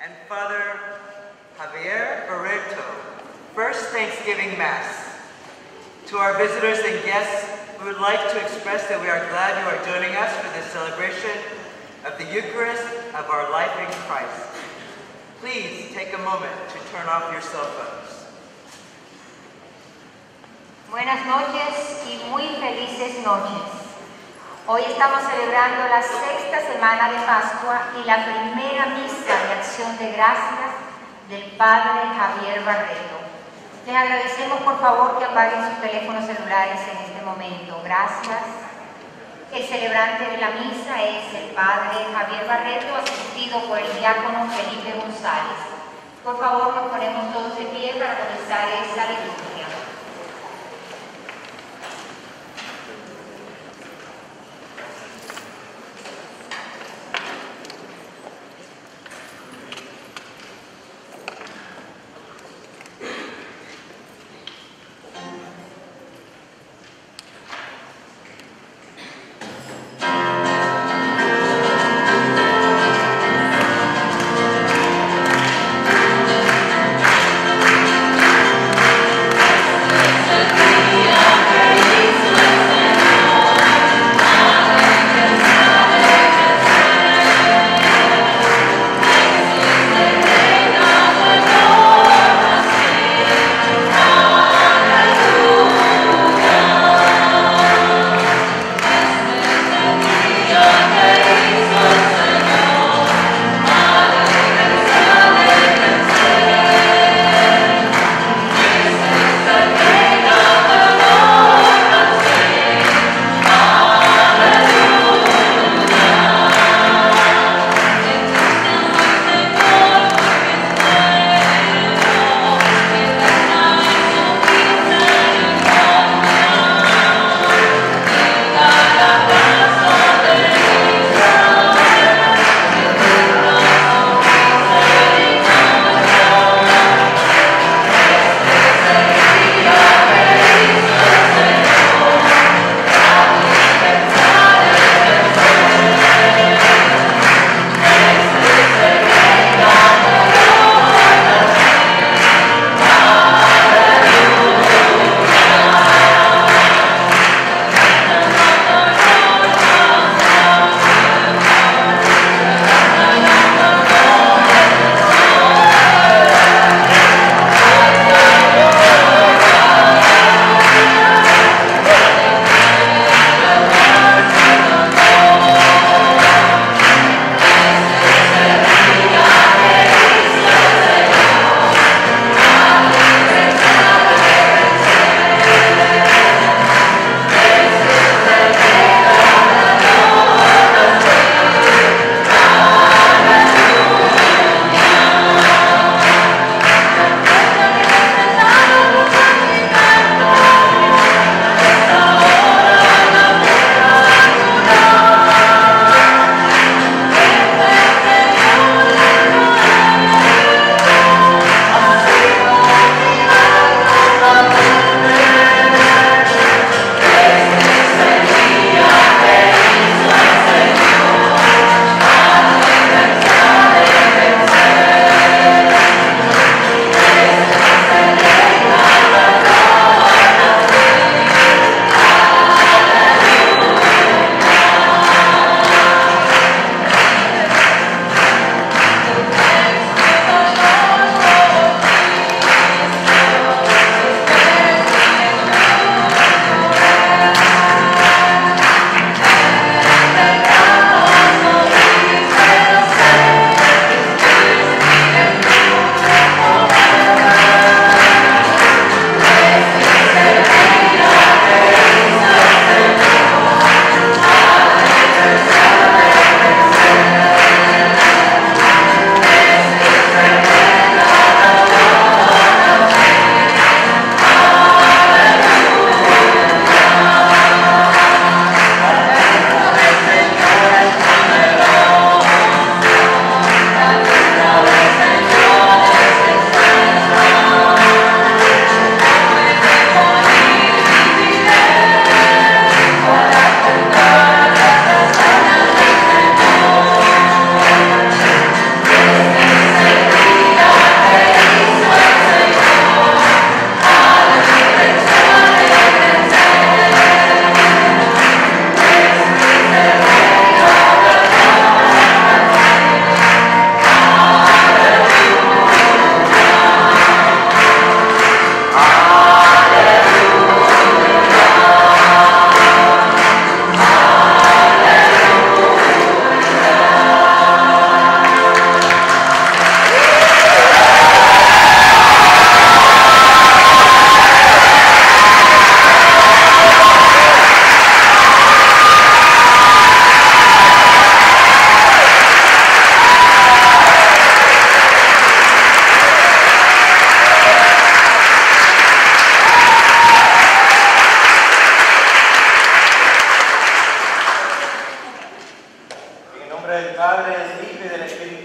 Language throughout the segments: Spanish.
and Father Javier Barreto, First Thanksgiving Mass. To our visitors and guests, we would like to express that we are glad you are joining us for this celebration of the Eucharist of our life in Christ. Please take a moment to turn off your cell phones. Buenas noches y muy felices noches. Hoy estamos celebrando la sexta semana de Pascua y la primera misa de acción de gracias del Padre Javier Barreto. Les agradecemos por favor que apaguen sus teléfonos celulares en este momento. Gracias. El celebrante de la misa es el Padre Javier Barreto, asistido por el diácono Felipe González. Por favor, nos ponemos todos de pie para comenzar esta liturgia.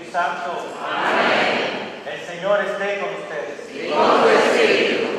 Espíritu Santo. Amén. El Señor esté con ustedes. Y con tu espíritu.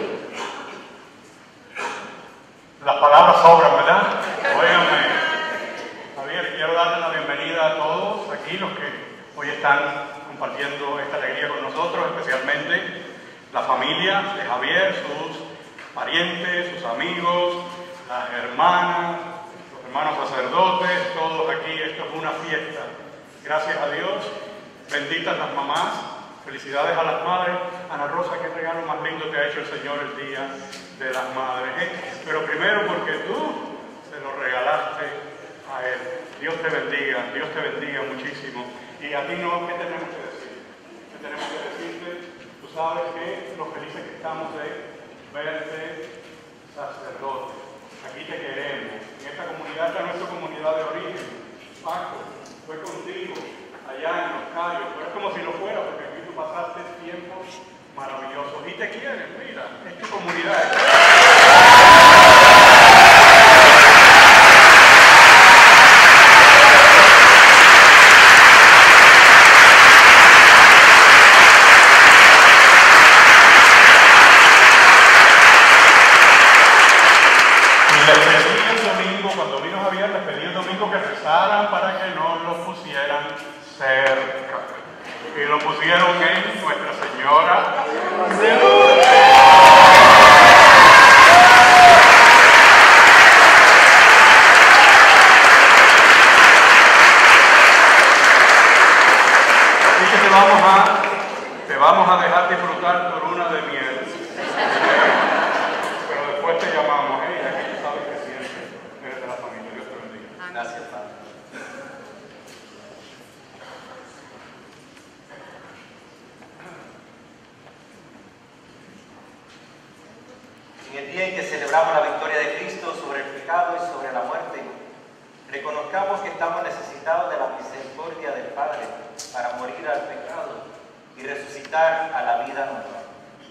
Las palabras sobran, ¿verdad? Óiganme. Javier, quiero darle la bienvenida a todos aquí, los que hoy están compartiendo esta alegría con nosotros, especialmente la familia de Javier, sus parientes, sus amigos, las hermanas, los hermanos sacerdotes, todos aquí. Esto es una fiesta. Gracias a Dios. Benditas las mamás. Felicidades a las madres. Ana Rosa, qué regalo más lindo te ha hecho el Señor el Día de las Madres. Pero primero porque tú se lo regalaste a Él. Dios te bendiga muchísimo. Y a ti no, ¿qué tenemos que decir? ¿Qué tenemos que decirte? Tú sabes que lo felices que estamos de verte sacerdote. Aquí te queremos. En esta comunidad, esta es nuestra comunidad de origen. Paco, fue contigo allá en Los Cayos, pero es como si lo fuera, porque aquí tú pasaste tiempos maravillosos y te quieren, mira, es tu comunidad. Y les pedí el domingo, cuando vino Javier, les pedí el domingo que rezaran para que no los pusieran cerca. Y lo pusieron en Nuestra Señora de Lourdes. Así que te vamos a dejar disfrutar tu luna de miel. Pero después te llamamos, ya que tú sabes que siempre eres de la familia. Dios te bendiga. Gracias, Padre. En el día en que celebramos la victoria de Cristo sobre el pecado y sobre la muerte, reconozcamos que estamos necesitados de la misericordia del Padre para morir al pecado y resucitar a la vida nueva.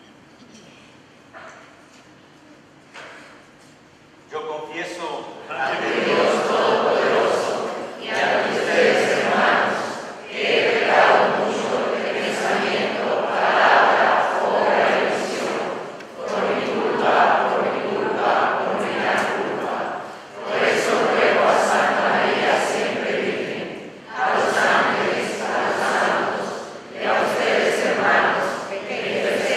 Yo confieso ante Dios Todopoderoso y ante ustedes, hermanos, que he pecado mucho de pensamiento, palabra, obra y omisión, por mi culpa, por mi gran culpa. Por eso ruego a Santa María, siempre Virgen, a los ángeles, a los santos, y a ustedes, hermanos, que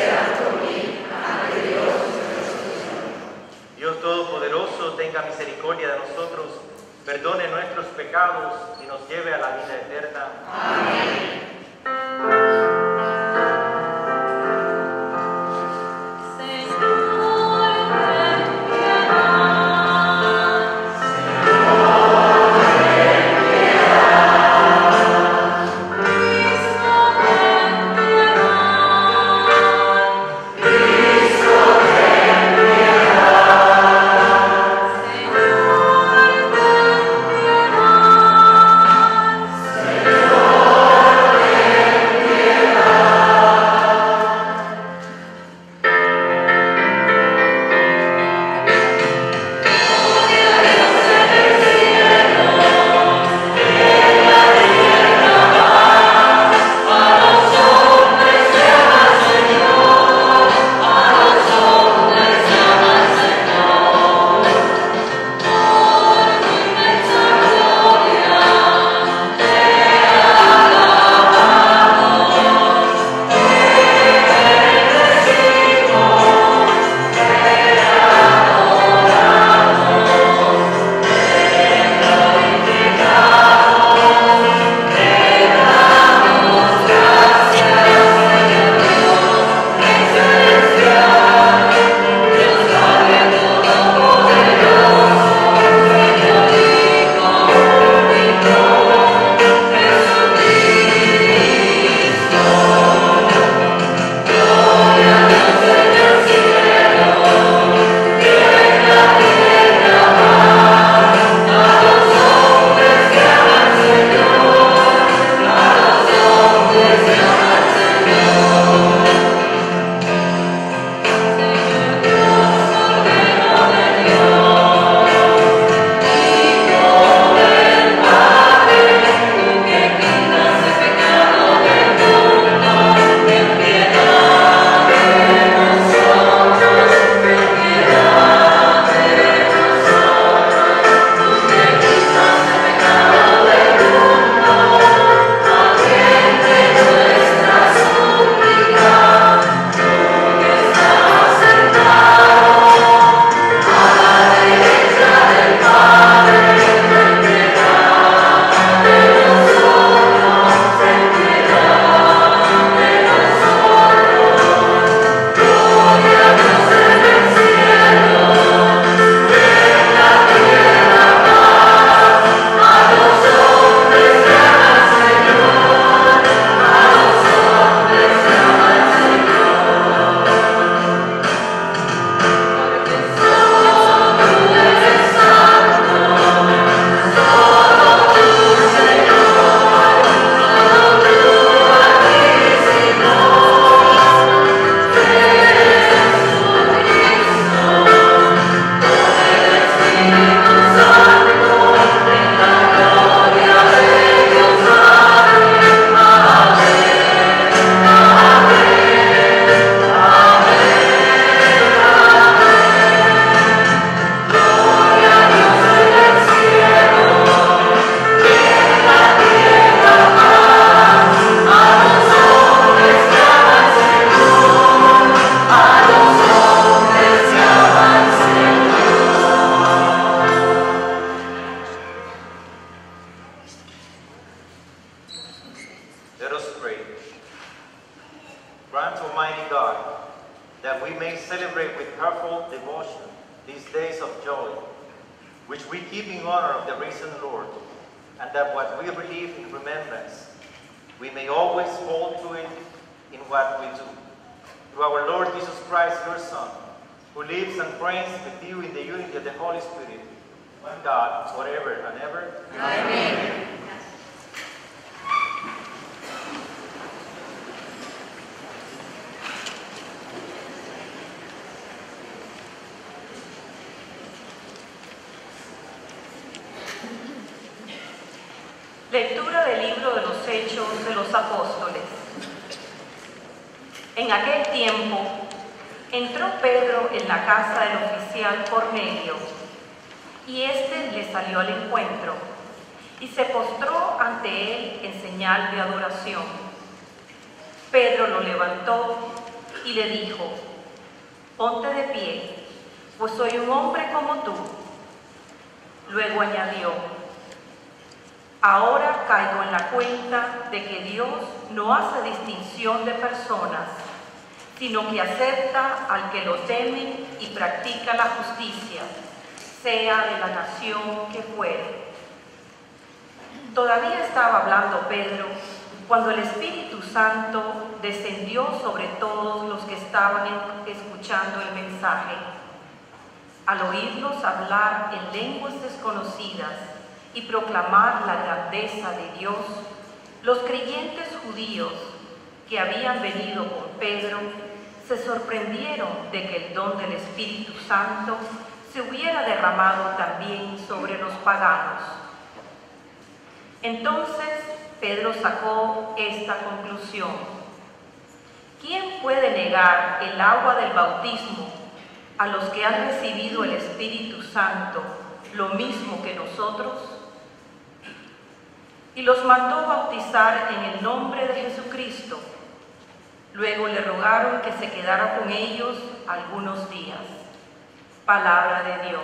grant, Almighty God, that we may celebrate with heartfelt devotion these days of joy, which we keep in honor of the risen Lord, and that what we relieve in remembrance, we may always hold to it in what we do. Through our Lord Jesus Christ, your Son, who lives and reigns with you in the unity of the Holy Spirit, one God, forever and ever. Amén. Lectura del libro de los Hechos de los Apóstoles. En aquel tiempo entró Pedro en la casa del oficial Cornelio, y éste le salió al encuentro y se postró ante él en señal de adoración. Pedro lo levantó y le dijo: ponte de pie, pues soy un hombre como tú. Luego añadió: ahora caigo en la cuenta de que Dios no hace distinción de personas, sino que acepta al que lo teme y practica la justicia, sea de la nación que fuere. Todavía estaba hablando Pedro cuando el Espíritu Santo descendió sobre todos los que estaban escuchando el mensaje. Al oírlos hablar en lenguas desconocidas y proclamar la grandeza de Dios, los creyentes judíos que habían venido con Pedro se sorprendieron de que el don del Espíritu Santo se hubiera derramado también sobre los paganos. Entonces Pedro sacó esta conclusión: ¿quién puede negar el agua del bautismo a los que han recibido el Espíritu Santo lo mismo que nosotros? Y los mandó bautizar en el nombre de Jesucristo. Luego le rogaron que se quedara con ellos algunos días. Palabra de Dios.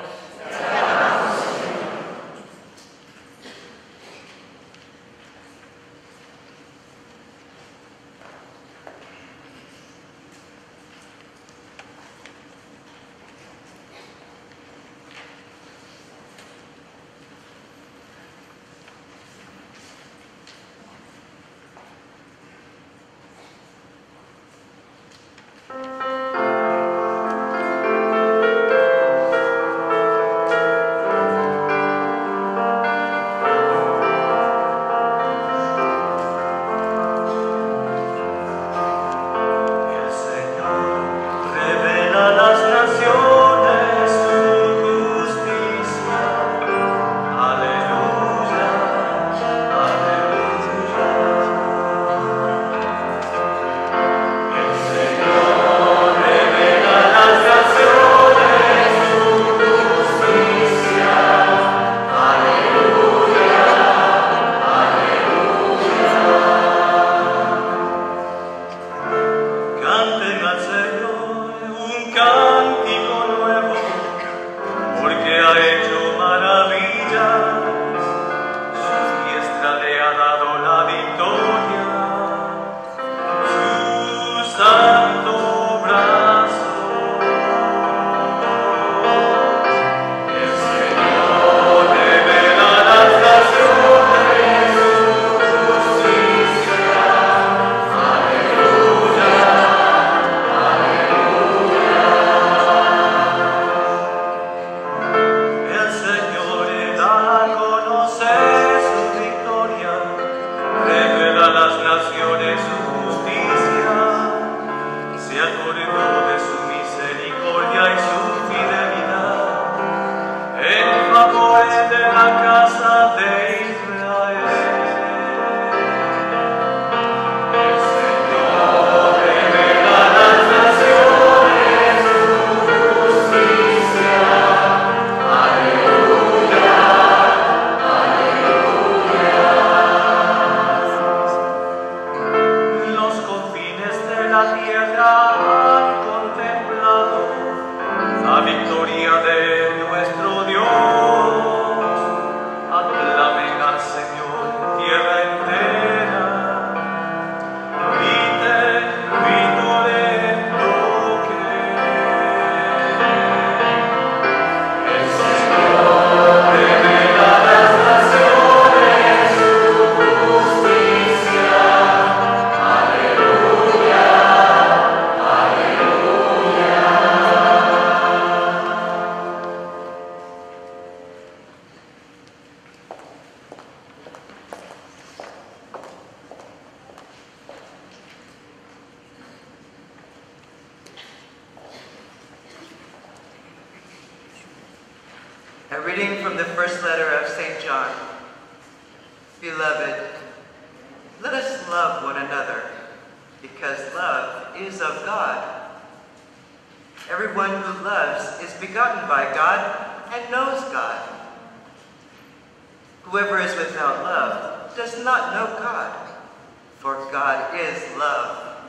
reading from the first letter of St. John. Beloved, let us love one another, because love is of God. Everyone who loves is begotten by God and knows God. Whoever is without love does not know God, for God is love.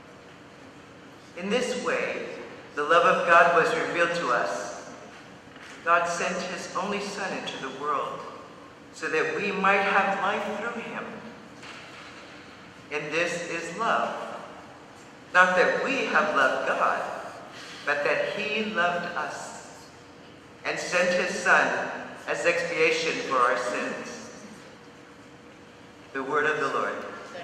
In this way, the love of God was revealed to us. God sent his only Son into the world so that we might have life through him. And this is love. Not that we have loved God, but that he loved us and sent his Son as expiation for our sins. The word of the Lord.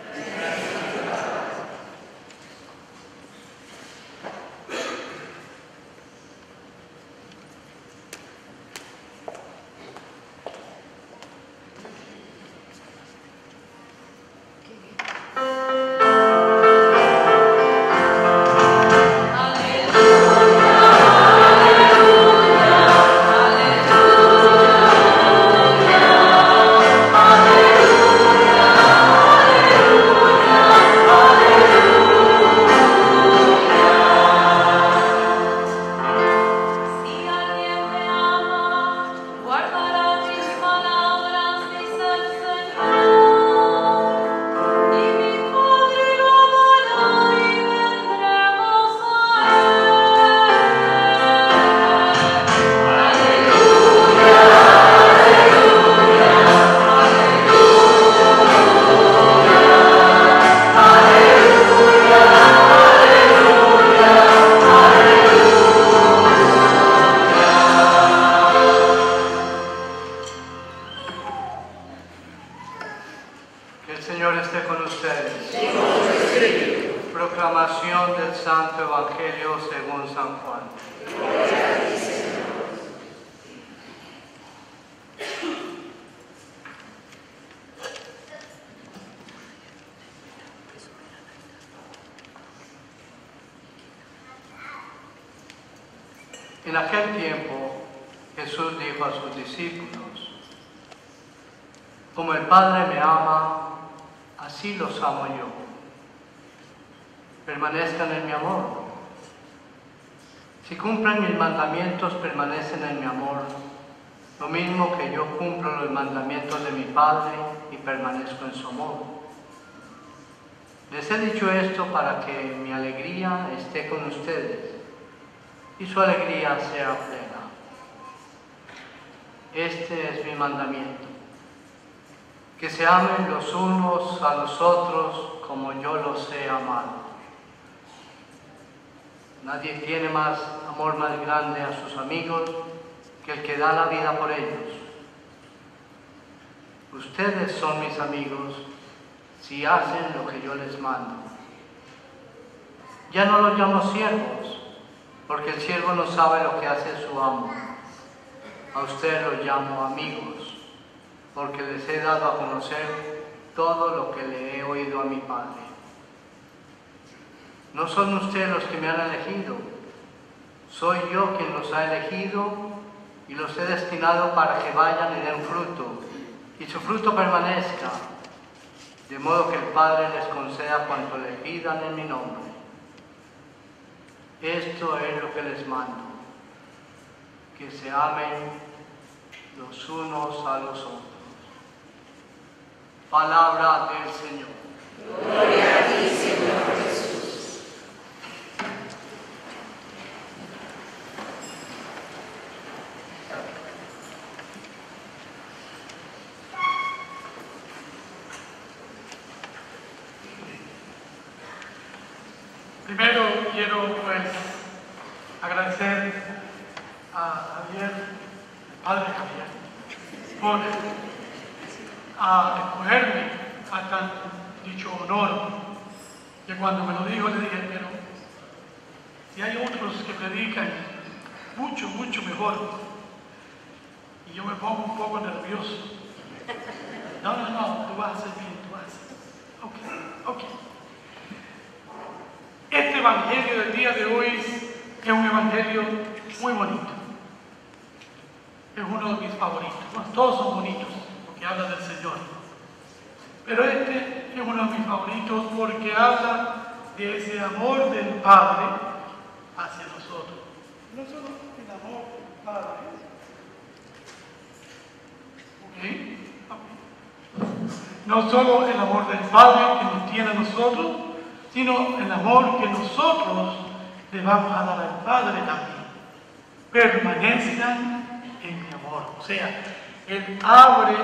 Proclamación del Santo Evangelio según San Juan. En aquel tiempo, Jesús dijo a sus discípulos: como el Padre me ama, así los amo yo. Permanezcan en mi amor. Si cumplen mis mandamientos, permanecen en mi amor, lo mismo que yo cumplo los mandamientos de mi Padre y permanezco en su amor. Les he dicho esto para que mi alegría esté con ustedes y su alegría sea plena. Este es mi mandamiento: que se amen los unos a los otros como yo los he amado. Nadie tiene amor más grande a sus amigos que el que da la vida por ellos. Ustedes son mis amigos si hacen lo que yo les mando. Ya no los llamo siervos, porque el siervo no sabe lo que hace su amo. A ustedes los llamo amigos, porque les he dado a conocer todo lo que le he oído a mi Padre. No son ustedes los que me han elegido, soy yo quien los ha elegido y los he destinado para que vayan y den fruto, y su fruto permanezca, de modo que el Padre les conceda cuanto le pidan en mi nombre. Esto es lo que les mando, que se amen los unos a los otros. Palabra del Señor. Gloria a ti, Señor Jesús. Primero quiero agradecer a Javier, al padre Javier, por escogerme a tan dicho honor, que cuando me lo dijo le dije, pero si hay otros que predican mucho, mucho mejor, y yo me pongo un poco nervioso. No, tú vas a hacer bien, tú vas a hacer. Ok. Este evangelio del día de hoy es un evangelio muy bonito. es uno de mis favoritos. Bueno, todos son bonitos porque habla del Señor. Pero este es uno de mis favoritos porque habla de ese amor del Padre hacia nosotros. No solo el amor del Padre, no solo el amor del Padre que nos tiene a nosotros, sino el amor que nosotros le vamos a dar al Padre también. Permanezcan en mi amor. O sea, Él abre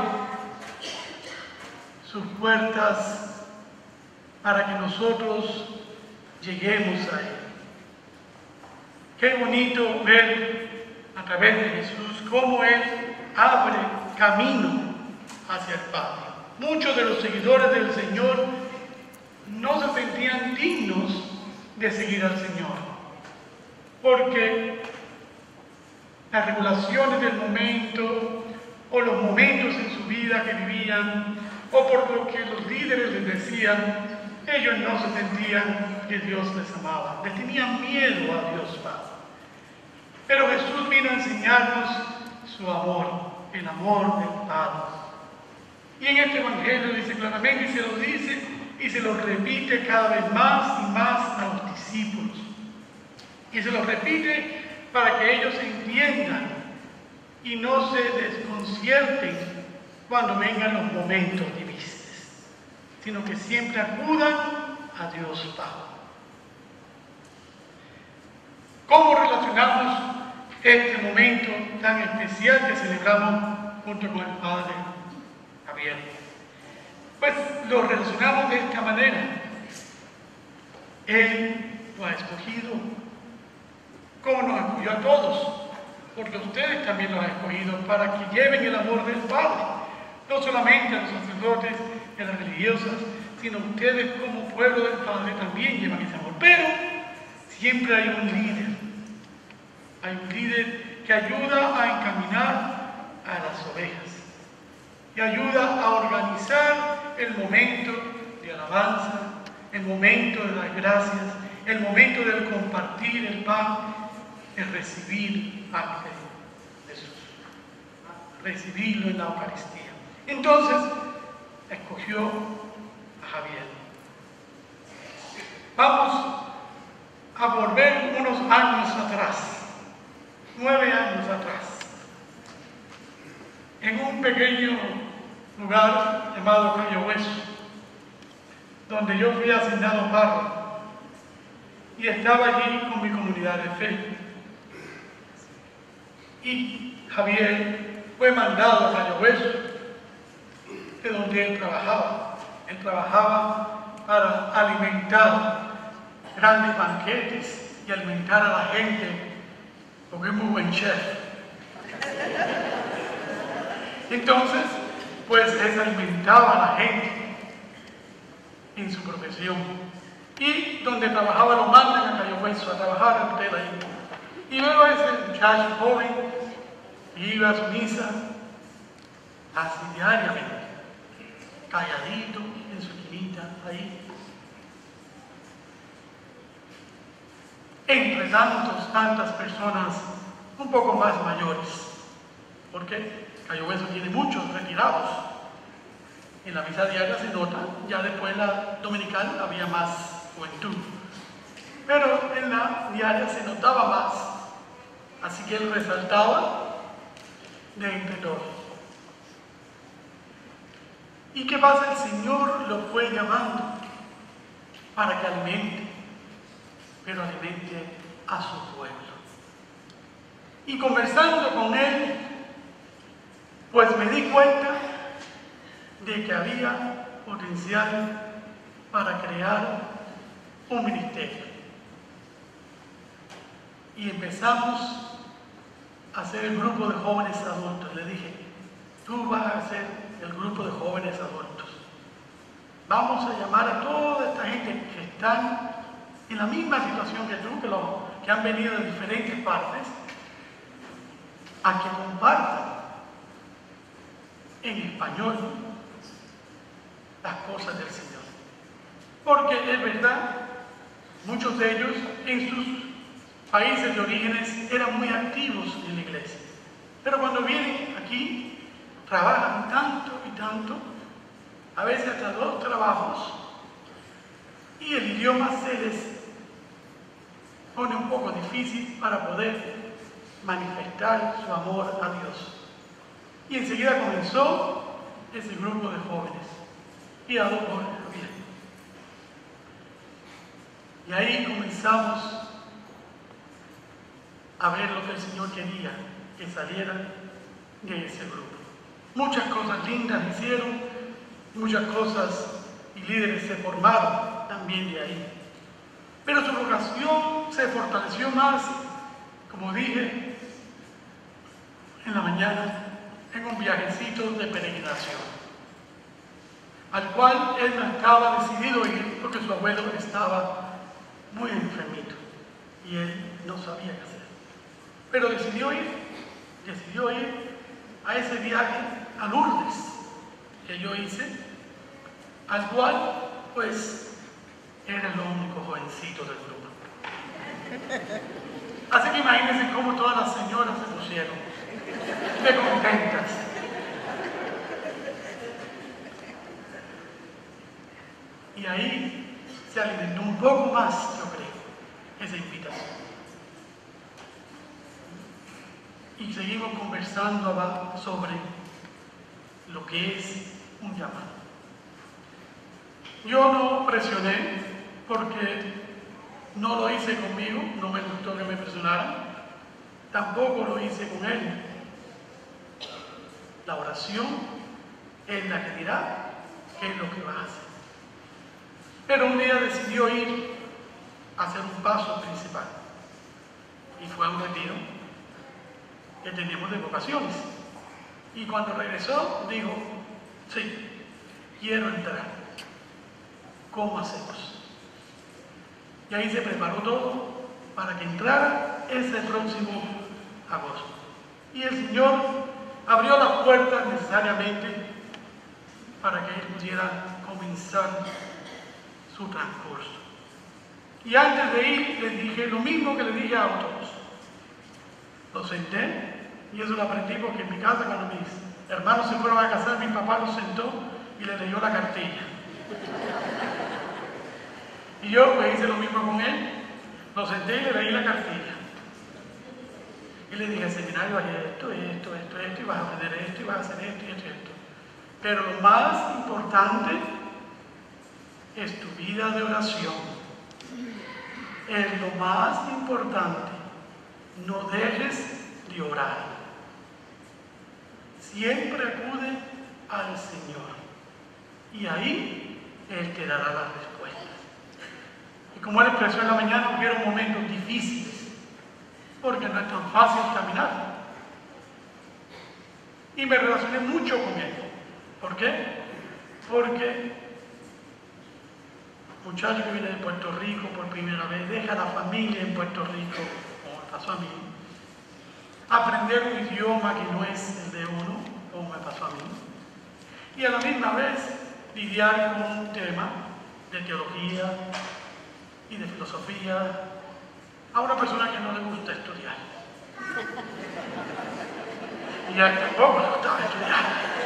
sus puertas para que nosotros lleguemos a Él. Qué bonito ver a través de Jesús cómo Él abre camino hacia el Padre. Muchos de los seguidores del Señor no se sentían dignos de seguir al Señor, porque las regulaciones del momento o los momentos en su vida que vivían o por lo que los líderes les decían, ellos no se sentían que Dios les amaba, les tenían miedo a Dios Padre. Pero Jesús vino a enseñarnos su amor, el amor del Padre. Y en este Evangelio dice claramente, y se lo dice y se lo repite cada vez más y más a los discípulos. Y se lo repite para que ellos entiendan y no se desconcierten cuando vengan los momentos difíciles, sino que siempre acudan a Dios Padre. ¿Cómo relacionamos este momento tan especial que celebramos junto con el Padre Javier? Pues lo relacionamos de esta manera. Él lo ha escogido, como nos escogió a todos, porque ustedes también lo han escogido para que lleven el amor del Padre, no solamente a los sacerdotes y a las religiosas, sino ustedes como pueblo del Padre también llevan ese amor. Pero siempre hay un líder que ayuda a encaminar a las ovejas y ayuda a organizar el momento de alabanza, el momento de las gracias, el momento del compartir el pan, el recibir a Jesús, recibirlo en la Eucaristía. Entonces, escogió a Javier. Vamos a volver unos años atrás, 9 años atrás, en un pequeño lugar llamado Cayo Hueso, donde yo fui asignado párroco y estaba allí con mi comunidad de fe. Y Javier fue mandado a Cayo Hueso, de donde él trabajaba. Él trabajaba para alimentar grandes banquetes y alimentar a la gente, porque es muy buen chef. Entonces, pues él alimentaba a la gente en su profesión. Y donde trabajaba lo mandan a Cayo Hueso a trabajar en hotel ahí. Y luego ese muchacho joven iba a su misa casi diariamente, calladito en su esquinita ahí. Entre tantas personas un poco más mayores, porque Cayo Hueso tiene muchos retirados. En la misa diaria se nota, ya después la dominical había más juventud, pero en la diaria se notaba más, así que él resaltaba de entre todos. ¿Y qué pasa? El Señor lo fue llamando para que alimente, pero alimente a su pueblo. Y conversando con él, pues me di cuenta de que había potencial para crear un ministerio. Y empezamos a hacer el grupo de jóvenes adultos. Le dije, tú vas a hacer el grupo de jóvenes adultos. Vamos a llamar a toda esta gente que están en la misma situación que tú, que han venido de diferentes partes, a que compartan en español las cosas del Señor. Porque es verdad, muchos de ellos en sus países de orígenes eran muy activos en la iglesia. Pero cuando vienen aquí, trabajan tanto y tanto, a veces hasta 2 trabajos, y el idioma se les pone un poco difícil para poder manifestar su amor a Dios. Y enseguida comenzó ese grupo de jóvenes, guiado por Javier. Y ahí comenzamos a ver lo que el Señor quería que saliera de ese grupo. Muchas cosas lindas hicieron, muchas cosas y líderes se formaron también de ahí. Pero su vocación se fortaleció más, como dije en la mañana, en un viajecito de peregrinación, al cual él no estaba decidido ir porque su abuelo estaba muy enfermito y él no sabía qué hacer. Pero decidió ir a ese viaje a Lourdes que yo hice, al cual pues era el único jovencito del grupo. Así que imagínense cómo todas las señoras se pusieron de contentas. Y ahí se alimentó un poco más, yo creo, esa invitación. Y seguimos conversando sobre lo que es un llamado. Yo no presioné porque no lo hice conmigo, no me gustó que me presionaran, tampoco lo hice con él. La oración es la que dirá qué es lo que va a hacer. Pero un día decidió ir a hacer un paso principal y fue a un retiro que tenemos de vocaciones. Y cuando regresó, dijo, sí, quiero entrar. ¿Cómo hacemos? Y ahí se preparó todo para que entrara ese próximo agosto. Y el Señor abrió las puertas necesariamente para que él pudiera comenzar su transcurso. Y antes de ir, les dije lo mismo que le dije a todos. Lo senté, y eso lo aprendí porque en mi casa, cuando mis hermanos se fueron a casar, mi papá lo sentó y le leyó la cartilla. Y yo pues hice lo mismo con él, lo senté y le leí la cartilla. Y le dije, al seminario haré esto, y vas a aprender esto, y vas a hacer esto y esto. Pero lo más importante es tu vida de oración. Es lo más importante. No dejes de orar. Siempre acude al Señor. Y ahí Él te dará las respuestas. Y como Él expresó en la mañana, hubieron momentos difíciles, porque no es tan fácil caminar. Y me relacioné mucho con Él. ¿Por qué? Porque muchacho que viene de Puerto Rico por primera vez, deja la familia en Puerto Rico, como me pasó a mí, aprender un idioma que no es el de uno, como me pasó a mí, y a la misma vez lidiar con un tema de teología y de filosofía a una persona que no le gusta estudiar. Y a él tampoco le gustaba estudiar.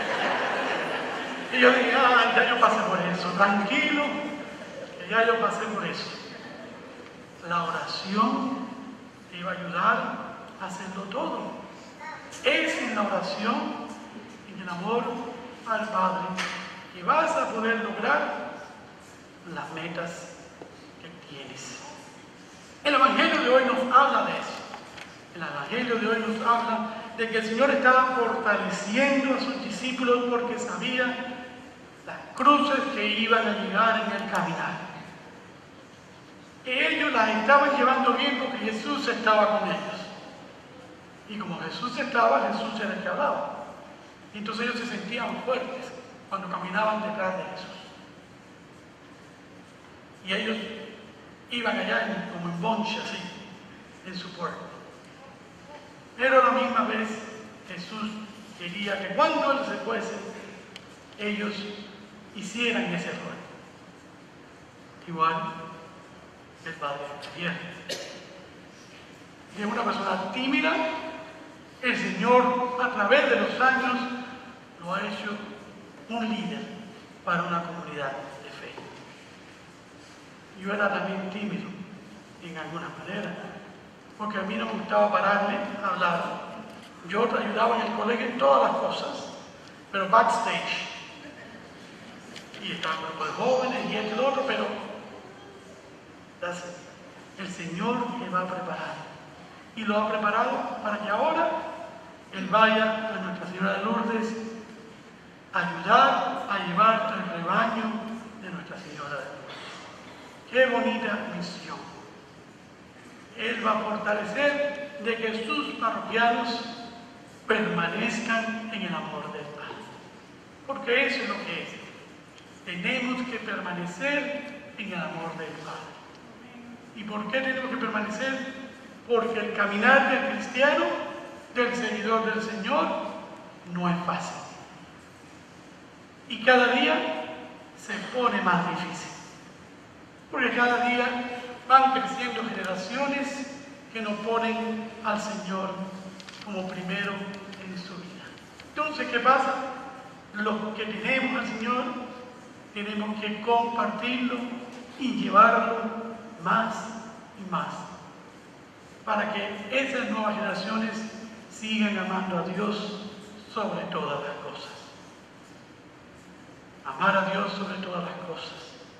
Y yo dije, ya yo pasé por eso, tranquilo, que ya yo pasé por eso. La oración te iba a ayudar a hacerlo todo. Es en la oración, en el amor al Padre, que vas a poder lograr las metas que tienes. El Evangelio de hoy nos habla de eso. El Evangelio de hoy nos habla de que el Señor estaba fortaleciendo a sus discípulos porque sabía las cruces que iban a llegar en el caminar. Que ellos las estaban llevando bien porque Jesús estaba con ellos. Y como Jesús estaba, Jesús era el que hablaba. Y entonces ellos se sentían fuertes cuando caminaban detrás de Jesús. Y ellos iban allá como en bonche, así, en su puerto. Pero a la misma vez Jesús quería que cuando Él se fuese, ellos hicieran ese rol. Igual el Padre Javier. De una persona tímida, el Señor a través de los años lo ha hecho un líder para una comunidad de fe. Yo era también tímido en alguna manera, porque a mí no me gustaba pararme a hablar. Yo te ayudaba en el colegio en todas las cosas, pero backstage. Y estaba un grupo de jóvenes y esto y lo otro, pero el Señor le va a preparar. Y lo ha preparado para que ahora Él vaya a Nuestra Señora de Lourdes a ayudar a llevar el rebaño de Nuestra Señora de Lourdes. ¡Qué bonita misión! Él va a fortalecer de que sus parroquianos permanezcan en el amor del Padre. Porque eso es lo que es. Tenemos que permanecer en el amor del Padre. ¿Y por qué tenemos que permanecer? Porque el caminar del cristiano, del seguidor del Señor, no es fácil. Y cada día se pone más difícil. Porque cada día van creciendo generaciones que no ponen al Señor como primero en su vida. Entonces, ¿qué pasa? Los que tenemos al Señor tenemos que compartirlo y llevarlo más y más, para que esas nuevas generaciones sigan amando a Dios sobre todas las cosas. Amar a Dios sobre todas las cosas,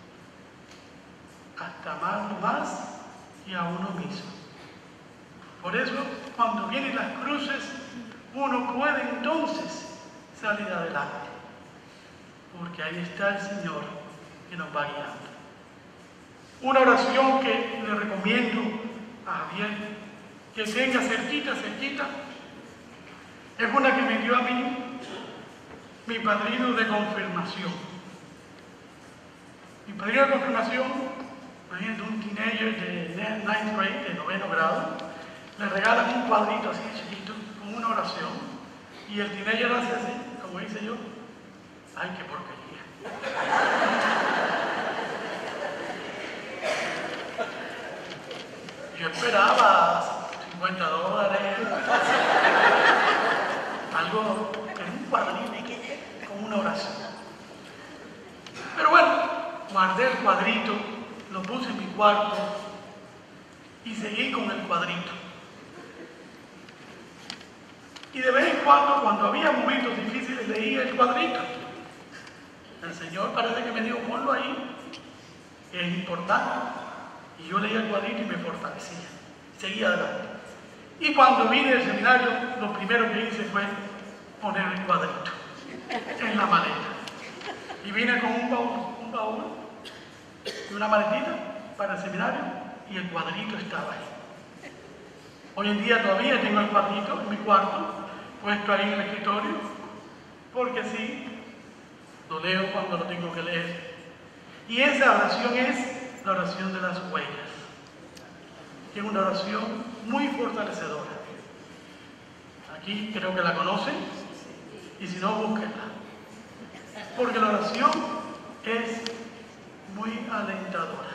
hasta amarlo más y a uno mismo. Por eso, cuando vienen las cruces, uno puede entonces salir adelante, porque ahí está el Señor que nos va guiando. Una oración que le recomiendo a Javier que tenga cerquita, es una que me dio a mí mi padrino de confirmación. Mi padrino de confirmación, imagínate, un teenager de 9th grade, de 9º grado, le regalan un cuadrito así chiquito con una oración y el teenager hace así, como hice yo. ¡Ay, qué porquería! Yo esperaba $50, algo en un cuadrito con una oración. Pero bueno, guardé el cuadrito, lo puse en mi cuarto y seguí con el cuadrito. Y de vez en cuando había momentos difíciles, leía el cuadrito. El Señor parece que me dijo, ponlo ahí, es importante. Y yo leía el cuadrito y me fortalecía, seguía adelante. Y cuando vine del seminario, lo primero que hice fue poner el cuadrito en la maleta. Y vine con un baúl y una maletita para el seminario y el cuadrito estaba ahí. Hoy en día todavía tengo el cuadrito en mi cuarto, puesto ahí en el escritorio, porque así lo leo cuando lo tengo que leer. Y esa oración es la oración de las huellas, que es una oración muy fortalecedora. Aquí creo que la conocen, y si no, búsquenla. Porque la oración es muy alentadora.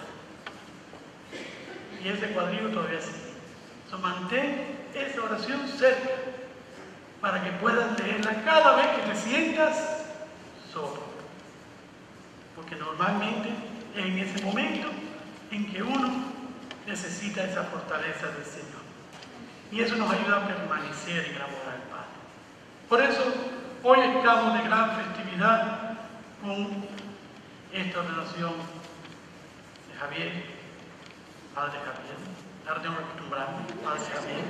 Y ese cuadrito todavía sigue. Mantén esa oración cerca, para que puedas leerla cada vez que te sientas solo. Porque normalmente es en ese momento en que uno necesita esa fortaleza del Señor. Y eso nos ayuda a permanecer en el amor al Padre. Por eso, hoy estamos de gran festividad con esta ordenación de Javier, Padre Javier. Ahora tengo que acostumbrarme, Padre Javier,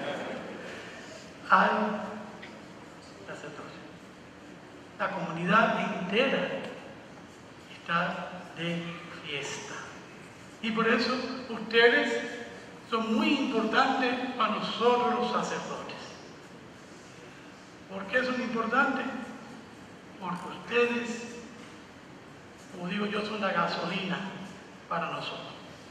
al sacerdocio. La comunidad entera está de fiesta. Y por eso ustedes son muy importantes para nosotros los sacerdotes. ¿Por qué son importantes? Porque ustedes, como digo yo, son la gasolina para nosotros.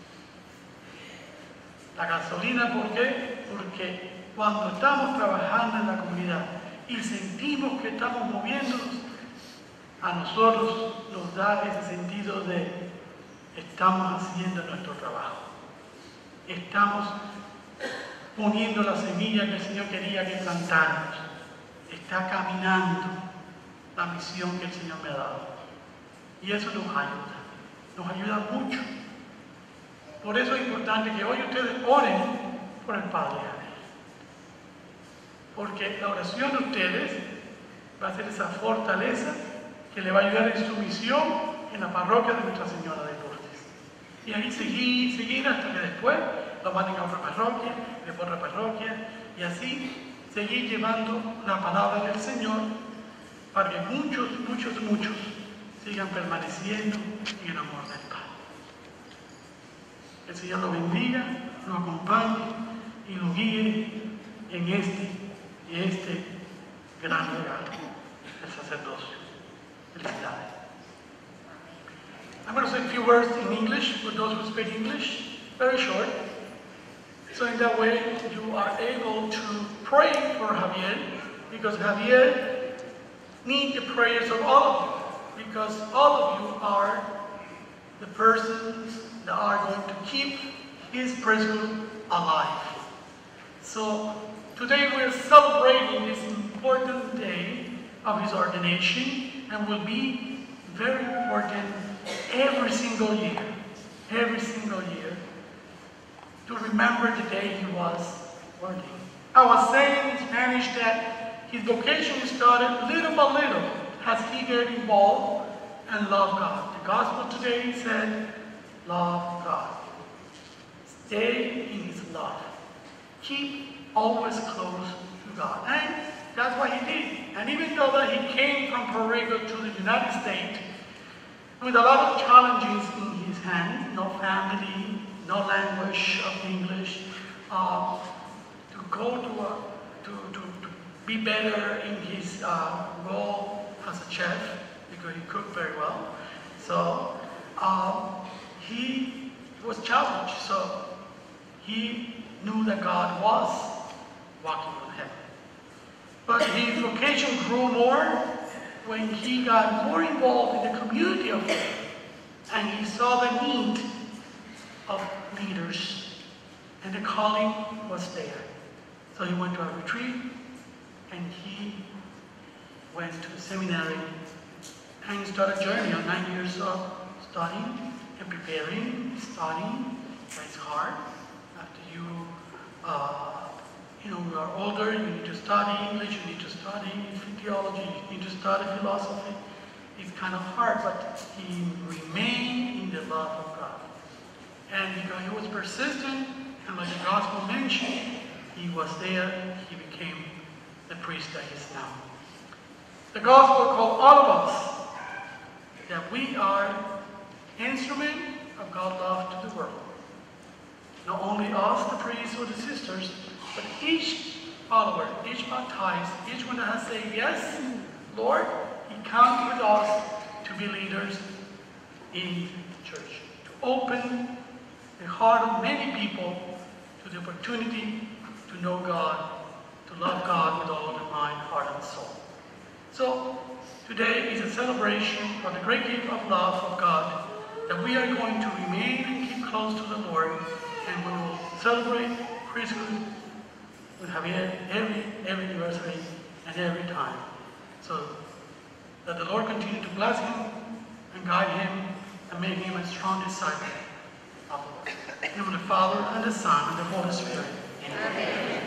La gasolina, ¿por qué? Porque cuando estamos trabajando en la comunidad y sentimos que estamos moviéndonos, a nosotros nos da ese sentido de estamos haciendo nuestro trabajo. Estamos poniendo la semilla que el Señor quería que plantáramos. Está caminando la misión que el Señor me ha dado. Y eso nos ayuda mucho. Por eso es importante que hoy ustedes oren por el Padre Javier. Porque la oración de ustedes va a ser esa fortaleza que le va a ayudar en su misión en la parroquia de Nuestra Señora de Lourdes. Y ahí seguir hasta que después lo manden a otra parroquia, después a otra parroquia, y así seguir llevando la palabra del Señor para que muchos sigan permaneciendo en el amor del Padre. Que el Señor lo bendiga, lo acompañe y lo guíe en este gran regalo del sacerdocio. Felicidades. I'm going to say a few words in English for those who speak English, very short. So in that way you are able to pray for Javier, because Javier needs the prayers of all of you, because all of you are the persons that are going to keep his preschool alive. So today we're celebrating this important day of his ordination, and will be very important every single year, to remember the day he was ordained. I was saying in Spanish that his vocation started little by little as he got involved and loved God. The gospel today said, love God. Stay in his love. Keep always close to God. And that's what he did. And even though that he came from Puerto Rico to the United States with a lot of challenges in his hand, no family, no language of English, to go to be better in his role as a chef, because he cooked very well. So he was challenged. So he knew that God was walking with him. But his vocation grew more when he got more involved in the community of faith, and he saw the need of leaders, and the calling was there. So he went to a retreat, and he went to the seminary, and started a journey of 9 years of studying and preparing, studying. It's hard. After you are older, you need to study English, you need to study theology, you need to study philosophy. It's kind of hard, but he remained in the love of God. And because he was persistent, and like the gospel mentioned, he was there, he became the priest that he is now. The gospel called all of us that we are instrument of God's love to the world. Not only us, the priests or the sisters, but each follower, each baptized, each one that has said, yes, Lord, he counts with us to be leaders in the church, to open the heart of many people to the opportunity to know God, to love God with all their mind, heart, and soul. So today is a celebration of the great gift of love of God, that we are going to remain and keep close to the Lord, and we will celebrate Christmas with Javier every anniversary and every time. So that the Lord continue to bless him and guide him and make him a strong disciple of the Lord. In the name of the Father, and the Son, and the Holy Spirit. Amen.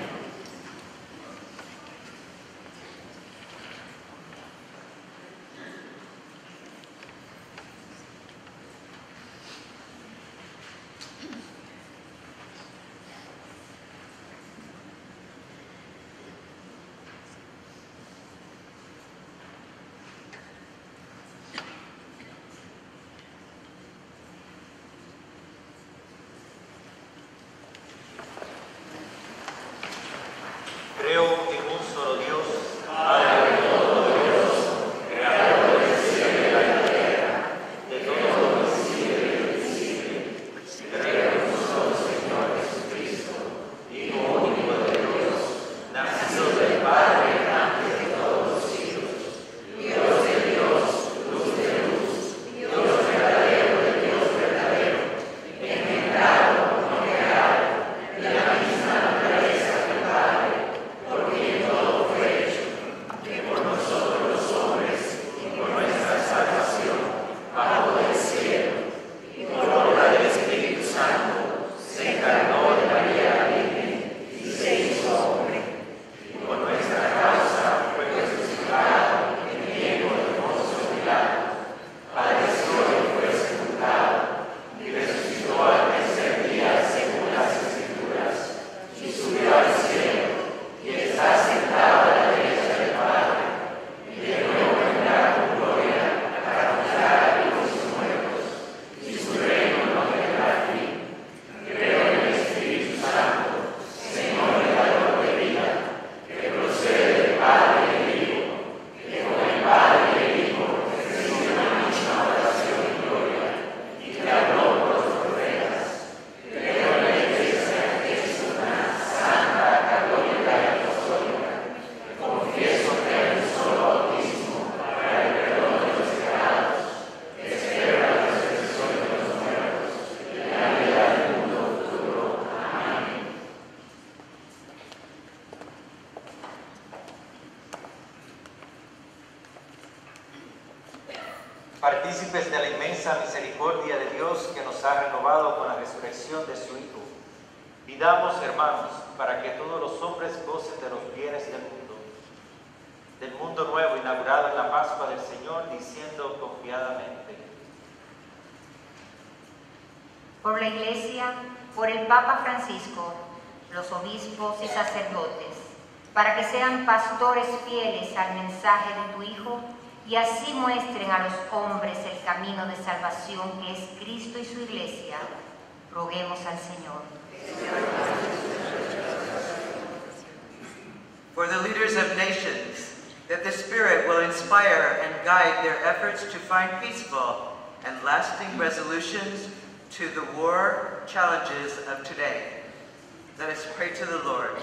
partícipes de la inmensa misericordia de Dios que nos ha renovado con la resurrección de su Hijo. Pidamos, hermanos, para que todos los hombres gocen de los bienes del mundo nuevo inaugurado en la Pascua del Señor, diciendo confiadamente: por la Iglesia, por el Papa Francisco, los obispos y sacerdotes, para que sean pastores fieles al mensaje de tu Hijo y así muestren a los hombres el camino de salvación que es Cristo y su Iglesia. Roguemos al Señor. For the leaders of nations, that the Spirit will inspire and guide their efforts to find peaceful and lasting resolutions to the war challenges of today. Let us pray to the Lord.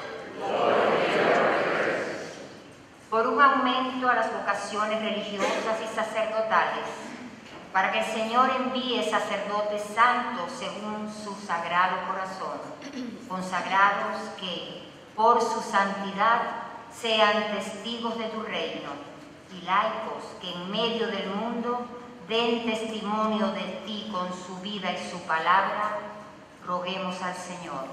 Por un aumento a las vocaciones religiosas y sacerdotales, para que el Señor envíe sacerdotes santos según su sagrado corazón, consagrados que, por su santidad, sean testigos de tu reino, y laicos que en medio del mundo den testimonio de ti con su vida y su palabra. Roguemos al Señor.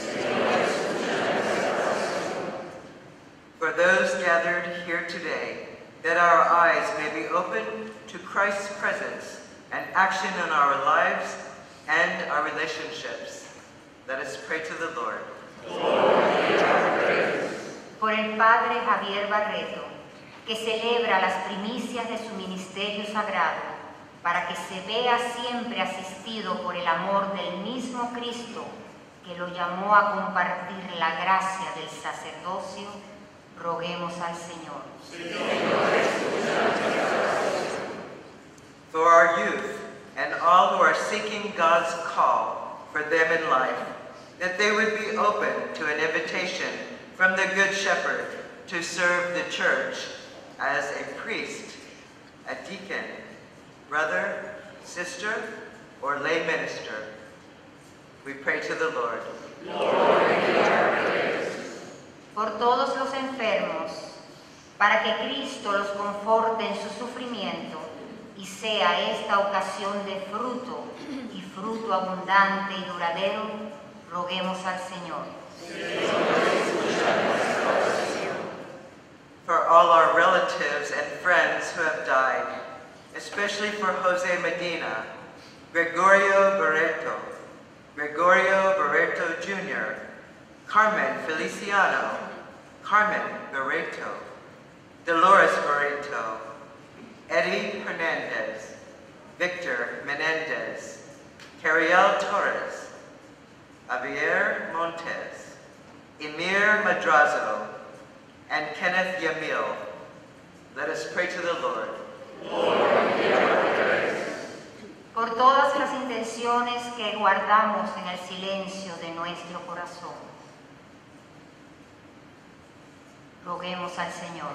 For those gathered here today, that our eyes may be open to Christ's presence and action in our lives and our relationships. Let us pray to the Lord. Por el Padre Javier Barreto, que celebra las primicias de su ministerio sagrado, para que se vea siempre asistido por el amor del mismo Cristo, que lo llamó a compartir la gracia del sacerdocio. Roguemos al Señor. For our youth and all who are seeking God's call for them in life, that they would be open to an invitation from the Good Shepherd to serve the church as a priest, a deacon, brother, sister, or lay minister. We pray to the Lord. Por todos los enfermos, para que Cristo los conforte en su sufrimiento y sea esta ocasión de fruto y fruto abundante y duradero, roguemos al Señor. For all our relatives and friends who have died, especially for Jose Medina, Gregorio Barreto Jr., Carmen Feliciano, Carmen Barreto, Dolores Barreto, Eddie Hernandez, Victor Menendez, Cariel Torres, Javier Montes, Emir Madrazo, and Kenneth Yamil. Let us pray to the Lord. Por todas las intenciones que guardamos en el silencio de nuestro corazón, roguemos al Señor.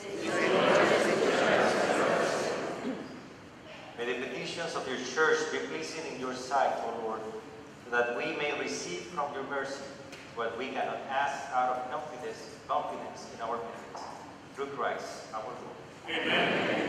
May the petitions of your church be pleasing in your sight, O Lord, so that we may receive from your mercy what we cannot ask out of confidence in our merits. Through Christ our Lord. Amen.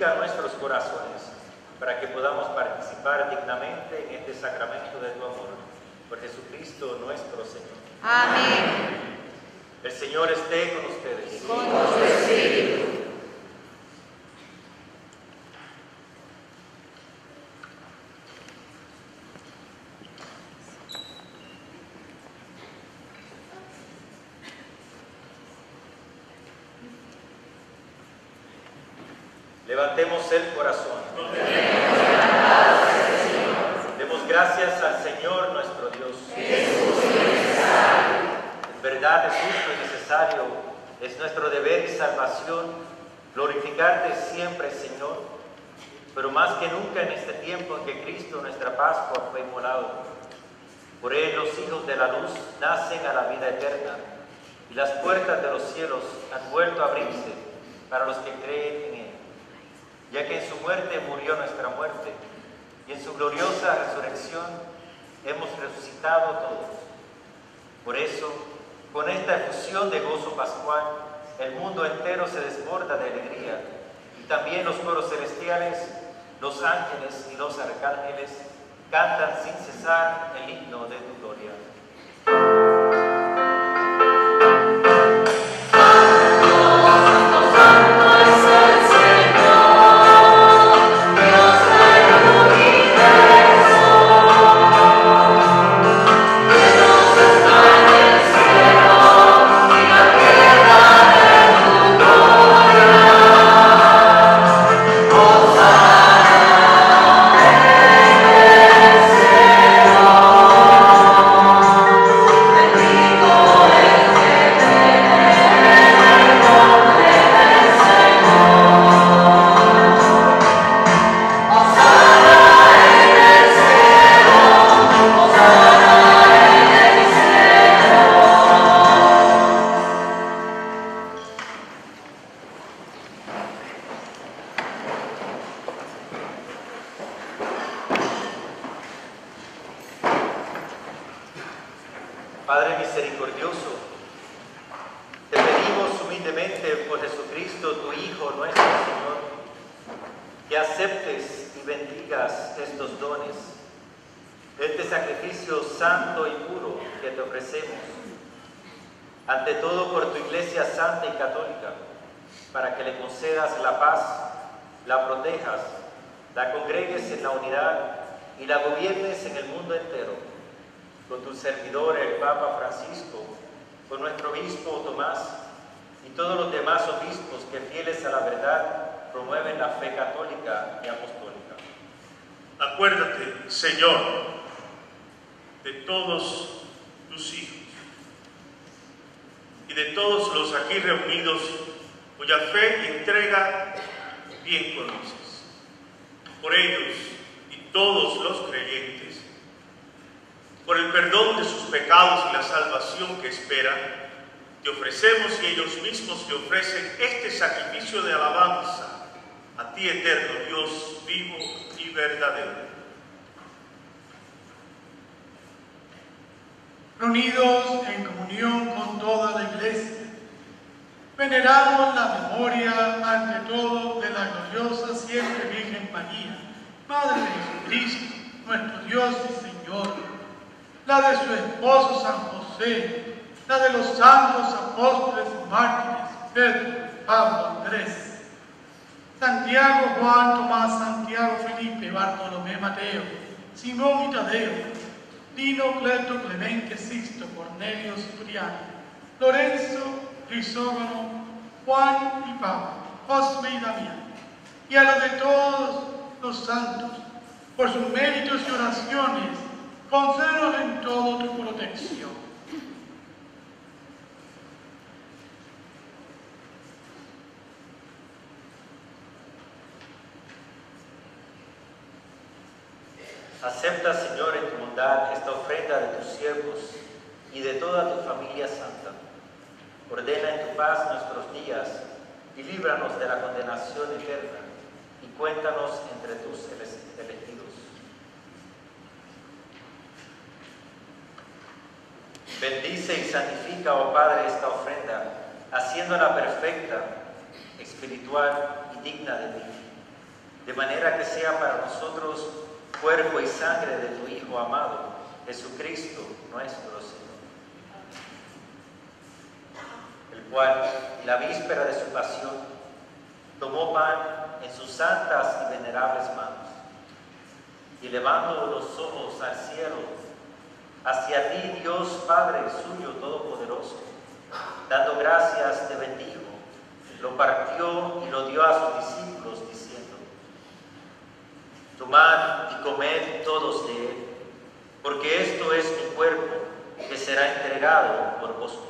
purifica nuestros corazones para que podamos participar dignamente en este sacramento de tu amor. Por Jesucristo nuestro Señor. Amén. El Señor esté con ustedes. Con tu espíritu. Levantemos el corazón. Demos gracias al Señor nuestro Dios. En verdad es justo y necesario, es nuestro deber y salvación glorificarte siempre, Señor, pero más que nunca en este tiempo en que Cristo, nuestra Pascua, fue inmolado. Por él los hijos de la luz nacen a la vida eterna y las puertas de los cielos han vuelto a abrirse para los que creen en él. Ya que en su muerte murió nuestra muerte, y en su gloriosa resurrección hemos resucitado todos. Por eso, con esta efusión de gozo pascual, el mundo entero se desborda de alegría, y también los coros celestiales, los ángeles y los arcángeles cantan sin cesar el himno de tu gloria. Padre misericordioso, te pedimos humildemente por Jesucristo, tu Hijo, nuestro Señor, que aceptes y bendigas estos dones, este sacrificio santo y puro que te ofrecemos, ante todo por tu Iglesia santa y católica, para que le concedas la paz, la protejas, la congregues en la unidad y la gobiernes en el mundo entero. Con tu servidor, el Papa Francisco, con nuestro obispo Tomás y todos los demás obispos que, fieles a la verdad, promueven la fe católica y apostólica. Acuérdate, Señor, de todos tus hijos y de todos los aquí reunidos cuya fe y entrega bien conoces. Por ellos y todos los creyentes, por el perdón de sus pecados y la salvación que esperan, te ofrecemos y ellos mismos te ofrecen este sacrificio de alabanza a ti, eterno Dios, vivo y verdadero. Reunidos en comunión con toda la Iglesia, veneramos la memoria ante todo de la gloriosa siempre Virgen María, Madre de Jesucristo, nuestro Dios y Señor, la de su esposo San José, la de los santos apóstoles y mártires, Pedro, Pablo, Andrés, Santiago, Juan, Tomás, Santiago, Felipe, Bartolomé, Mateo, Simón y Tadeo, Lino, Cleto, Clemente, Sixto, Cornelio, Cipriano, Lorenzo, Crisógono, Juan y Pablo, José y Damián, y a los de todos los santos, por sus méritos y oraciones, concédenos en todo tu protección. Acepta, Señor, en tu bondad esta ofrenda de tus siervos y de toda tu familia santa. Ordena en tu paz nuestros días y líbranos de la condenación eterna y cuéntanos entre tus elegidos. Bendice y santifica, oh Padre, esta ofrenda, haciéndola perfecta, espiritual y digna de ti. de manera que sea para nosotros cuerpo y sangre de tu Hijo amado, Jesucristo nuestro Señor, el cual, en la víspera de su pasión, tomó pan en sus santas y venerables manos, y elevando los ojos al cielo, hacia ti, Dios Padre suyo todopoderoso, dando gracias, te bendijo, lo partió y lo dio a sus discípulos, diciendo: tomad y comed todos de él, porque esto es mi cuerpo, que será entregado por vosotros.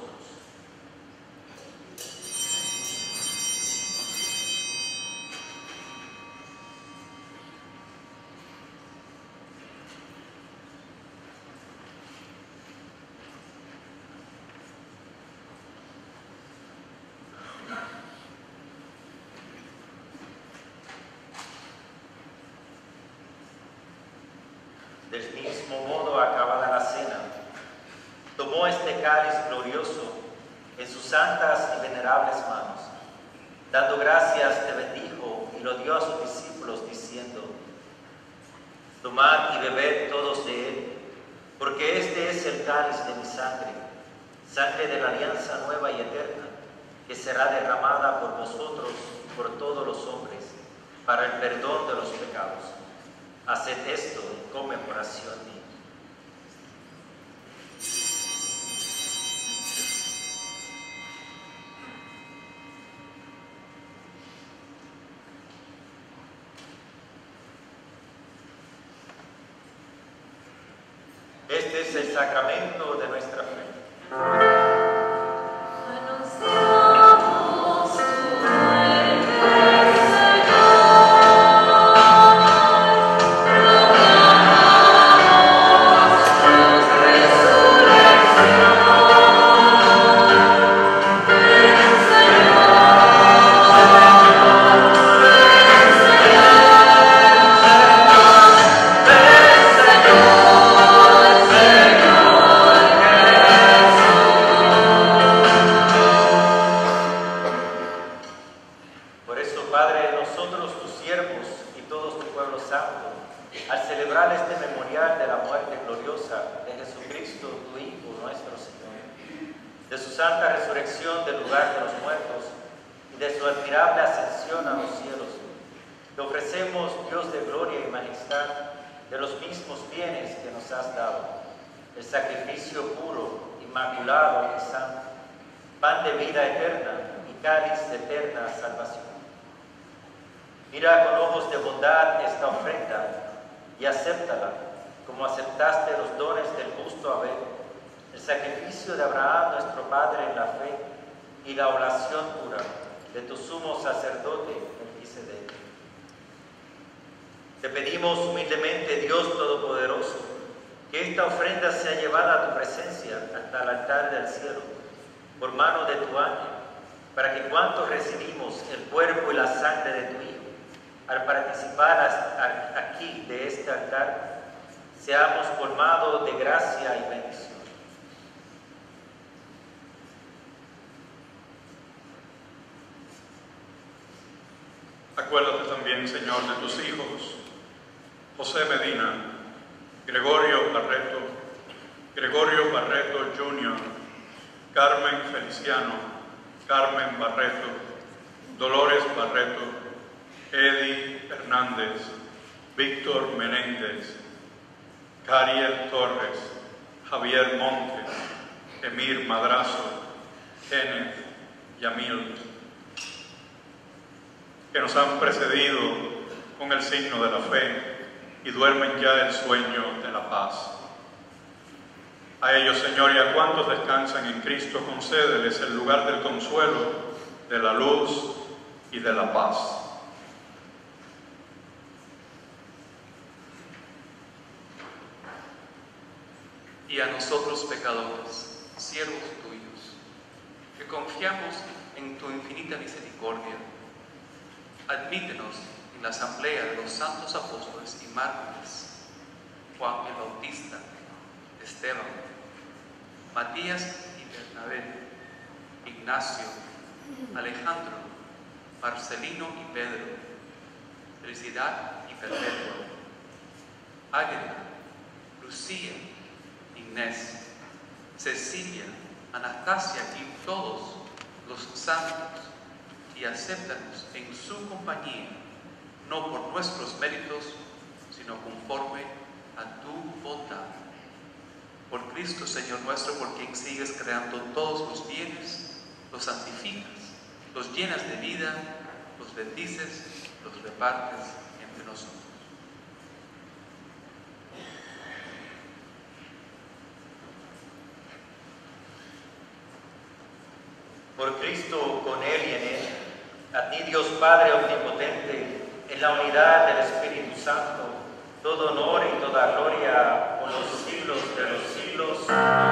Del mismo modo, acabada la cena, tomó este cáliz glorioso en sus santas y venerables manos. Dando gracias, te bendijo y lo dio a sus discípulos, diciendo: tomad y bebed todos de él, porque este es el cáliz de mi sangre, sangre de la alianza nueva y eterna, que será derramada por vosotros y por todos los hombres, para el perdón de los pecados. Haced esto en conmemoración mía. Este es el sacramento de nuestra fe. Mira con ojos de bondad esta ofrenda y acéptala, como aceptaste los dones del justo Abel, el sacrificio de Abraham nuestro padre en la fe y la oración pura de tu sumo sacerdote Melquisedec. Te pedimos humildemente, Dios Todopoderoso, que esta ofrenda sea llevada a tu presencia hasta el altar del cielo, por mano de tu ángel, para que cuantos recibimos el cuerpo y la sangre de tu Hijo, al participar aquí de este altar, seamos colmados de gracia y bendición. Acuérdate también, Señor, de tus hijos, José Medina, Gregorio Barreto Jr., Carmen Feliciano, Carmen Barreto, Dolores Barreto, Eddie Hernández, Víctor Menéndez, Cariel Torres, Javier Montes, Emir Madrazo, Kenneth Yamil, que nos han precedido con el signo de la fe y duermen ya el sueño de la paz. A ellos, Señor, y a cuantos descansan en Cristo, concédeles el lugar del consuelo, de la luz y de la paz. Y a nosotros pecadores, siervos tuyos, que confiamos en tu infinita misericordia, admítenos en la asamblea de los santos apóstoles y mártires, Juan el Bautista, Esteban, Matías y Bernabé, Ignacio, Alejandro, Marcelino y Pedro, felicidad y perpetua. Águeda, Lucía, Inés, Cecilia, Anastasia y todos los santos, y acéptanos en su compañía, no por nuestros méritos, sino conforme a tu voluntad. Por Cristo, Señor nuestro, por quien sigues creando todos los bienes, los santificas, los llenas de vida, los bendices, los repartes entre nosotros. Por Cristo, con Él y en Él, a ti Dios Padre Omnipotente, en la unidad del Espíritu Santo, todo honor y toda gloria por los siglos de los siglos.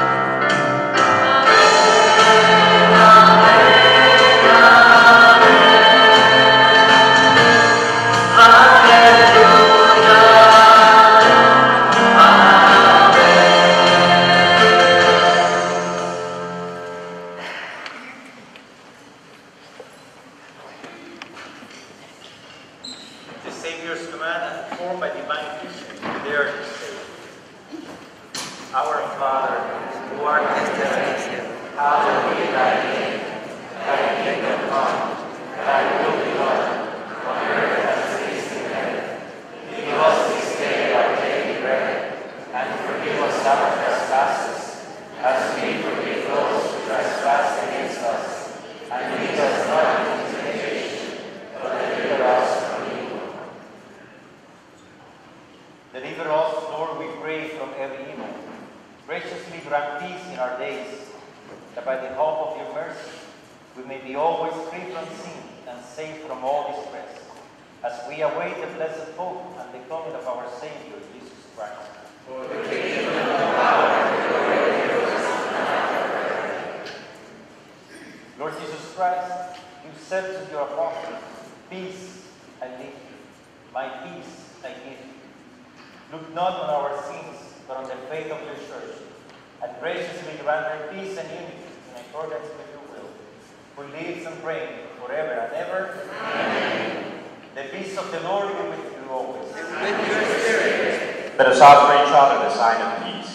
Deliver us, Lord, we pray, from every evil. Graciously grant peace in our days, that by the help of your mercy we may be always free from sin and safe from all distress, as we await the blessed hope and the coming of our Savior, Jesus Christ. For the kingdom and the power and the glory of yours forever. Lord Jesus Christ, you said to your apostles, peace I leave you, my peace I give you. Look not on our sins, but on the faith of your church, and graciously grant her peace and unity in accordance with your will, who lives and reigns forever and ever. Amen. The peace of the Lord be with you always. And with your spirit. Let us offer each other the sign of peace.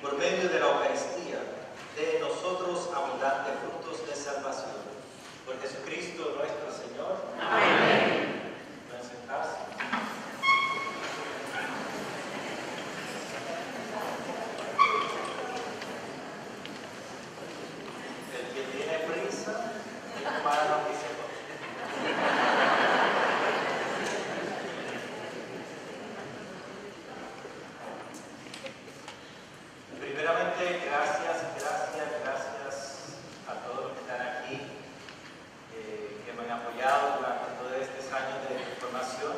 por medio de la Eucaristía, dé en nosotros abundantes frutos de salvación. Por Jesucristo nuestro Señor. Amén. Pueden sentarse. El que tiene prisa, para lo que se primeramente, gracias a todos los que están aquí, que me han apoyado durante todos estos años de formación.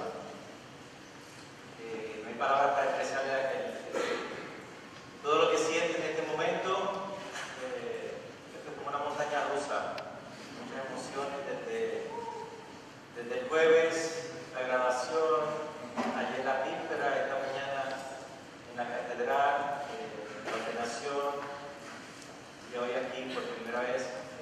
No hay palabras para expresarle todo lo que sienten en este momento. Esto es como una montaña rusa, muchas emociones desde el jueves, la grabación, ayer la víspera, esta mañana en la catedral, la ordenación, y hoy aquí por primera vez.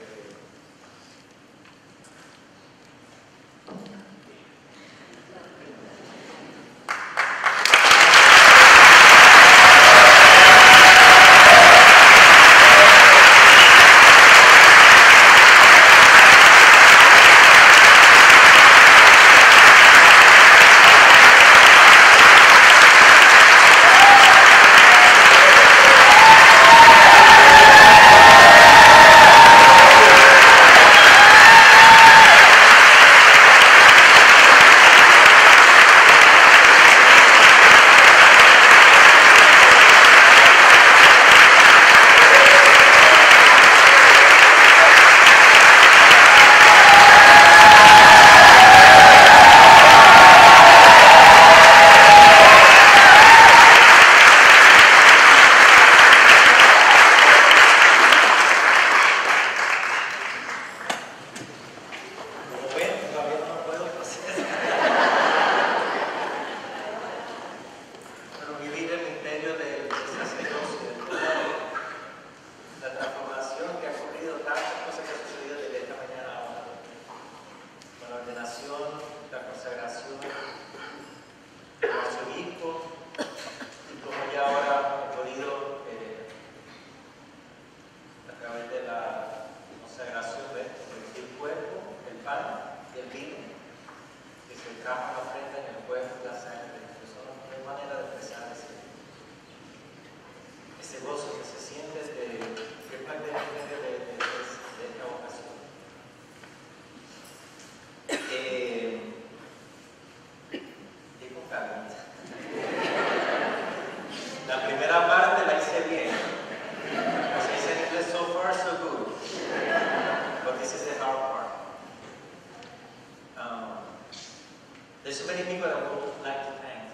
There's so many people that I would like to thank,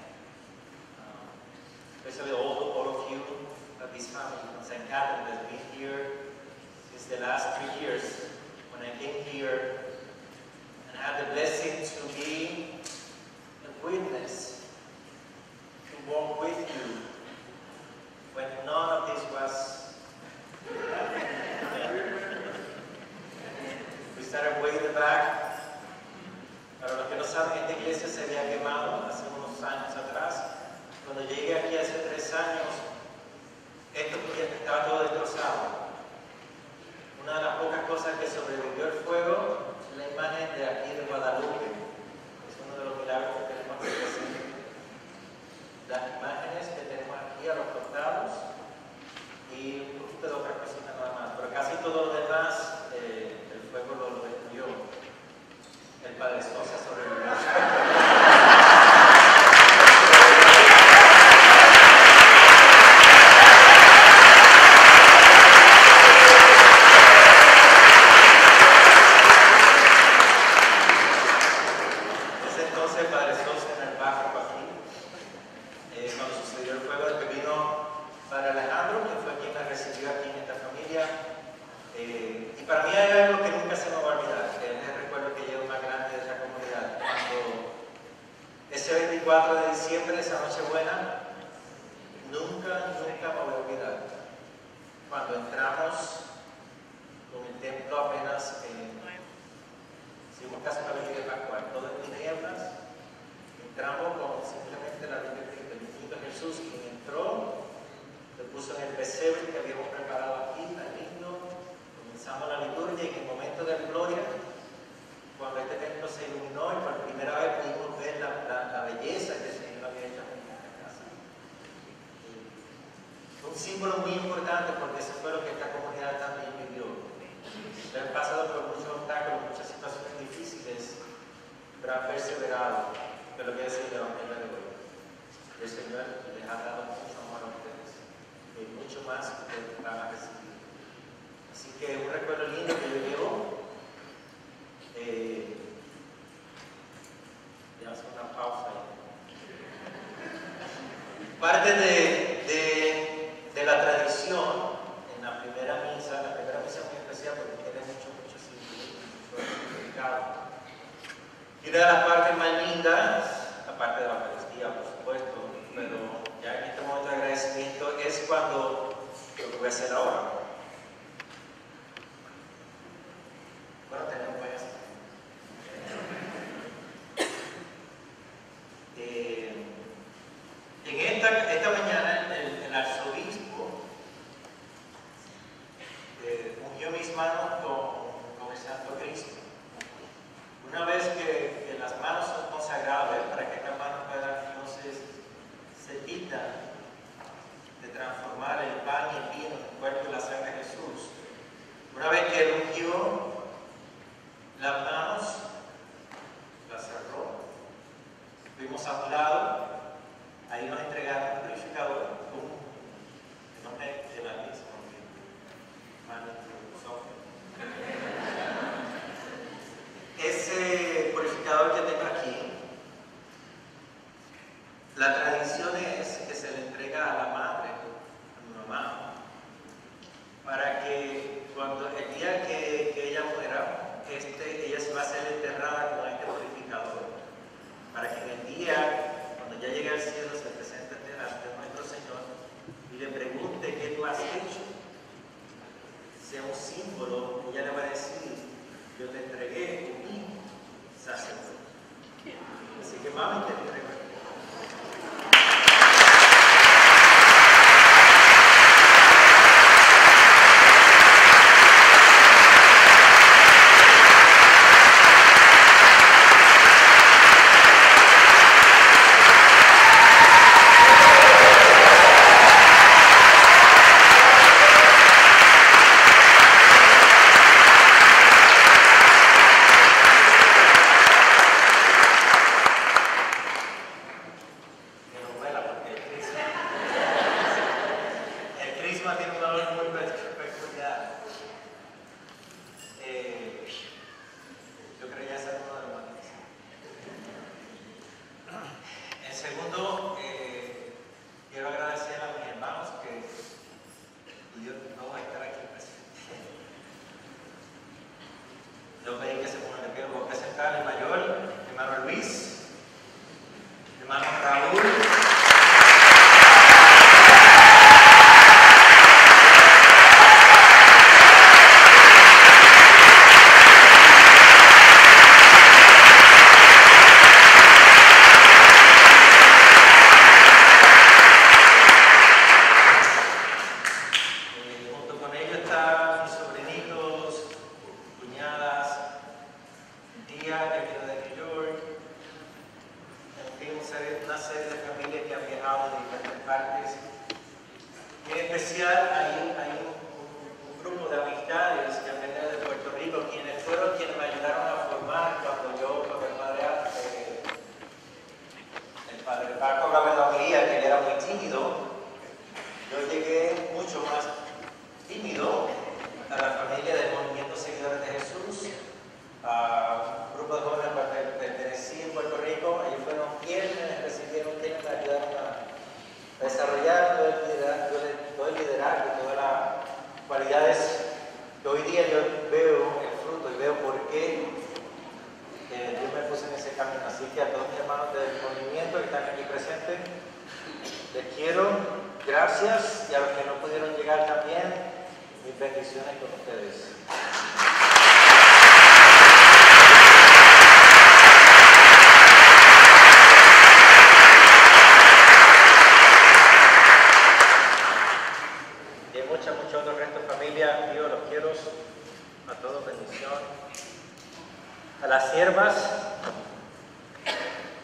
especially all of you of this family from St. Catherine that's been here since the last 3 years when I came here and had the blessing to be a witness, to walk with you when none of this was we started way in the back. Para los que no saben, esta iglesia se había quemado hace unos años atrás. Cuando llegué aquí hace 3 años, esto estaba todo destrozado. Una de las pocas cosas que sobrevivió el fuego es la imagen de aquí de Guadalupe. Es uno de los milagros que tenemos aquí. Las imágenes que tenemos aquí a los costados y un poquito de otras cositas nada más. Pero casi todo lo demás, el fuego lo destruyó. El Padre Sosa sobrevivió. Ese entonces Padre Sosa en el barco aquí, cuando sucedió el fuego, después vino Padre Alejandro, que fue quien me recibió aquí en esta familia. Y para mí hay algo que nunca se me va a olvidar, que es el recuerdo que llevo más grande de esta comunidad. Cuando ese 24 de diciembre, esa Nochebuena, nunca me voy a olvidar. Cuando entramos con el templo apenas, hicimos casi una vigilia pascual, todo en tinieblas, entramos con simplemente la luz de Cristo, el niño Jesús, quien entró, se puso en el pesebre. símbolo muy importante porque eso fue lo que esta comunidad también vivió. Han pasado por muchos obstáculos, muchas situaciones difíciles, pero han perseverado de lo que es el Evangelio de hoy. El Señor les ha dado mucho amor a ustedes y mucho más que ustedes van a recibir. Así que un recuerdo lindo que yo llevo. Ya hace una pausa ahí. Parte de la tradición en la primera misa muy especial porque tiene mucho significado. Y una de las partes más lindas, aparte de la Eucaristía, por supuesto, pero ya en este momento de agradecimiento es cuando lo que voy a hacer ahora. Bueno, tenemos esto. En esta mañana el arzobispo ungió mis manos con el Santo Cristo. Una vez que las manos son consagradas, para que estas manos puedan entonces se dignan de transformar el pan y el vino en el cuerpo y la sangre de Jesús. Una vez que él ungió las manos, las cerró, fuimos a un lado, ahí nos entregaron un purificador común, que no es de la misma, ese purificador que tengo aquí, la tradición es que se le entrega a la madre, a mi mamá, para que cuando el día que ella muera, ella se va a ser enterrada con este purificador, para que en el día, cuando ya llegue al cielo, se presente ante nuestro Señor y le pregunte qué tú has hecho, sea un símbolo, ella le va a decir: yo te entregué mi sacerdote. Así que mami, te entrego.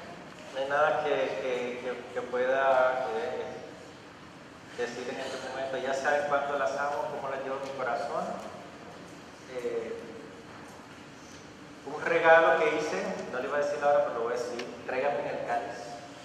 Pueda decir en este momento regalo que hice, no le iba a decir ahora, pero lo voy a decir. Tráigame el cáliz.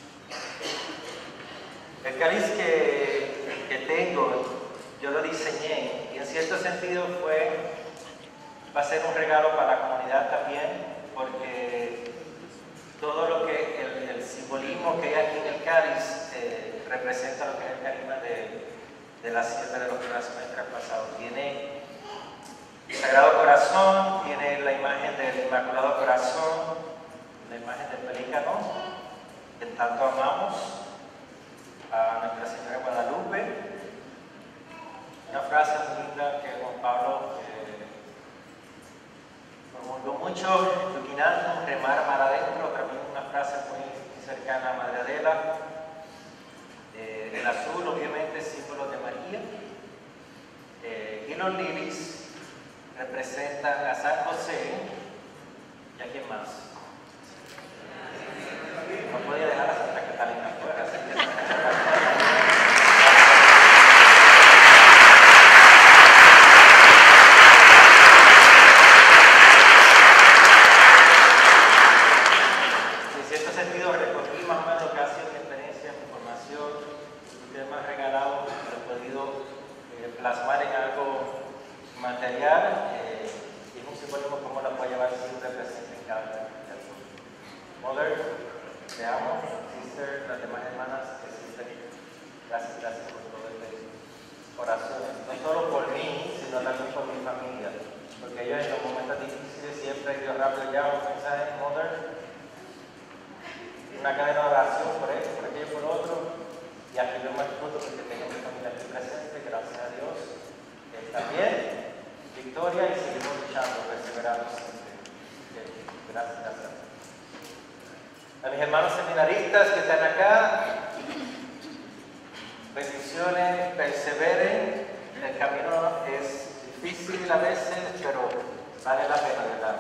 El cáliz que tengo, yo lo diseñé y en cierto sentido va a ser un regalo para la comunidad también, porque todo lo que el simbolismo que hay aquí en el cáliz representa lo que es el carisma de la sierva de los que las semestres pasados. Tiene el Sagrado Corazón, tiene la imagen del Inmaculado Corazón, la imagen del pelícano, que tanto amamos, a Nuestra Señora Guadalupe. Una frase muy linda que Juan Pablo promulgó mucho: Luquinandum, remar mar adentro. También una frase muy cercana a Madre Adela. El azul, obviamente, símbolo de María. Y los lirios representan a San José. ¿Y a quién más? No podía dejar a Santa Catalina afuera, así que Santa Catalina. En cierto sentido, recogí más o menos lo que ha sido mi experiencia, mi formación. Ustedes me han regalado, lo he podido plasmar en algo material. Y es un simbolismo como la puedo llevar siempre presente en cada uno. Mother, te amo. Sister, las demás hermanas que existen. Gracias por todo este oraciones. No solo por mí, sino también por mi familia. Porque ellos en los momentos difíciles siempre Dios rápido llama un mensaje, Mother. Una cadena de oración por esto, por aquello, por otro. Y aquí vemos el fruto porque tengo mi familia aquí presente, gracias a Dios. También victoria y seguimos luchando, perseverando siempre. Gracias. A mis hermanos seminaristas que están acá, bendiciones, perseveren. El camino es difícil a veces, pero vale la pena, ¿verdad?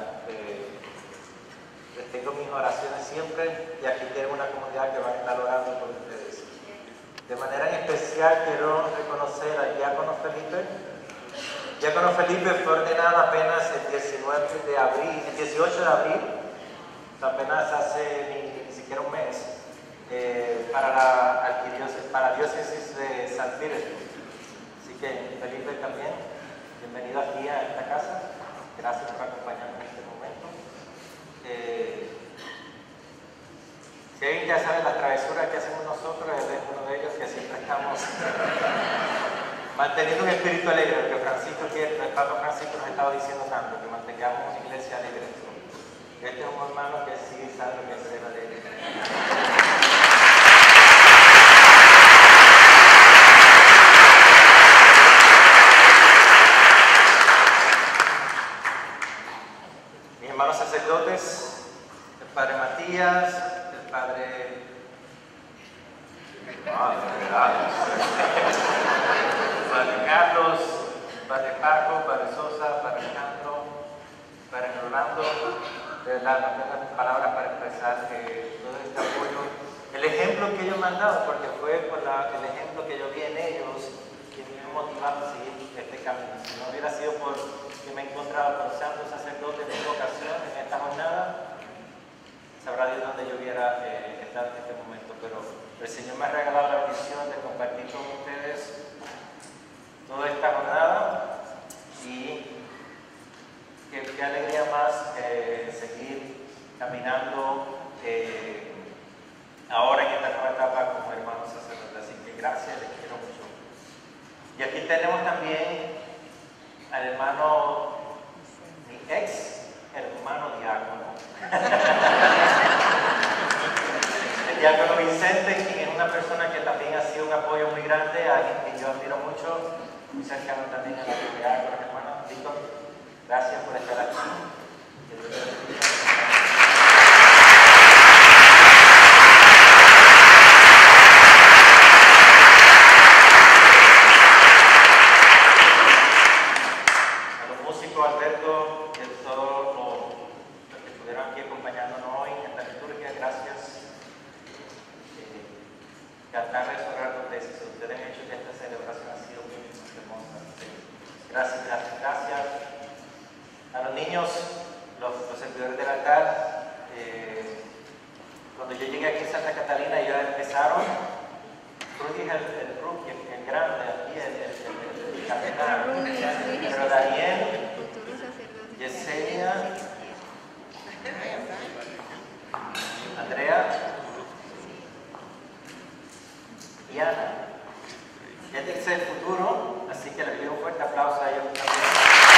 Les tengo mis oraciones siempre y aquí tengo una comunidad que va a estar orando por ustedes. De manera en especial quiero reconocer al diácono Felipe. Diácono Felipe fue ordenado apenas el 18 de abril, apenas hace ni siquiera un mes, para la diócesis de San Petersburgo. Así que Felipe también, bienvenido aquí a esta casa. Gracias por acompañarme en este momento. Si alguien ya sabe las travesuras que hacemos nosotros, él es uno de ellos, que siempre estamos manteniendo un espíritu alegre, porque el Papa Francisco nos estaba diciendo tanto, que mantengamos una iglesia alegre. Este es un hermano que sí sabe lo que es ser alegre. Mis hermanos sacerdotes, el Padre Matías, el Padre... Padre Carlos, Padre Paco, Padre Sosa, Padre Alejandro, Padre Rolando, las palabras para expresar todo este apoyo, el ejemplo que ellos me han dado, porque fue por el ejemplo que yo vi en ellos que me ha motivado a seguir este camino. Si no hubiera sido por que me he encontrado con santos sacerdotes en esta ocasión, en esta jornada, sabrá Dios dónde yo hubiera estado en este momento, pero el Señor me ha regalado la bendición de compartir con ustedes toda esta jornada y qué alegría más seguir caminando ahora en esta nueva etapa como hermanos sacerdotes. Así que gracias, les quiero mucho. Y aquí tenemos también al hermano, mi ex hermano diácono, el diácono Vicente, quien es una persona que también ha sido un apoyo muy grande, alguien que yo admiro mucho, muy cercano también a la comunidad con los hermanos. Víctor, gracias por estar aquí. A los músicos, Alberto, y a todos los que estuvieron aquí acompañándonos hoy en esta liturgia, gracias. Cantar, restaurar dos veces. Ustedes han hecho que esta celebración ha sido muy hermosa. Gracias. A los niños, los servidores del altar. Cuando yo llegué aquí en Santa Catalina, ellos empezaron. Rudy es el grande aquí, el capitán. Pero Daniel, Yesenia, Andrea y Ana. Este es el futuro, así que les pido un fuerte aplauso a ellos también.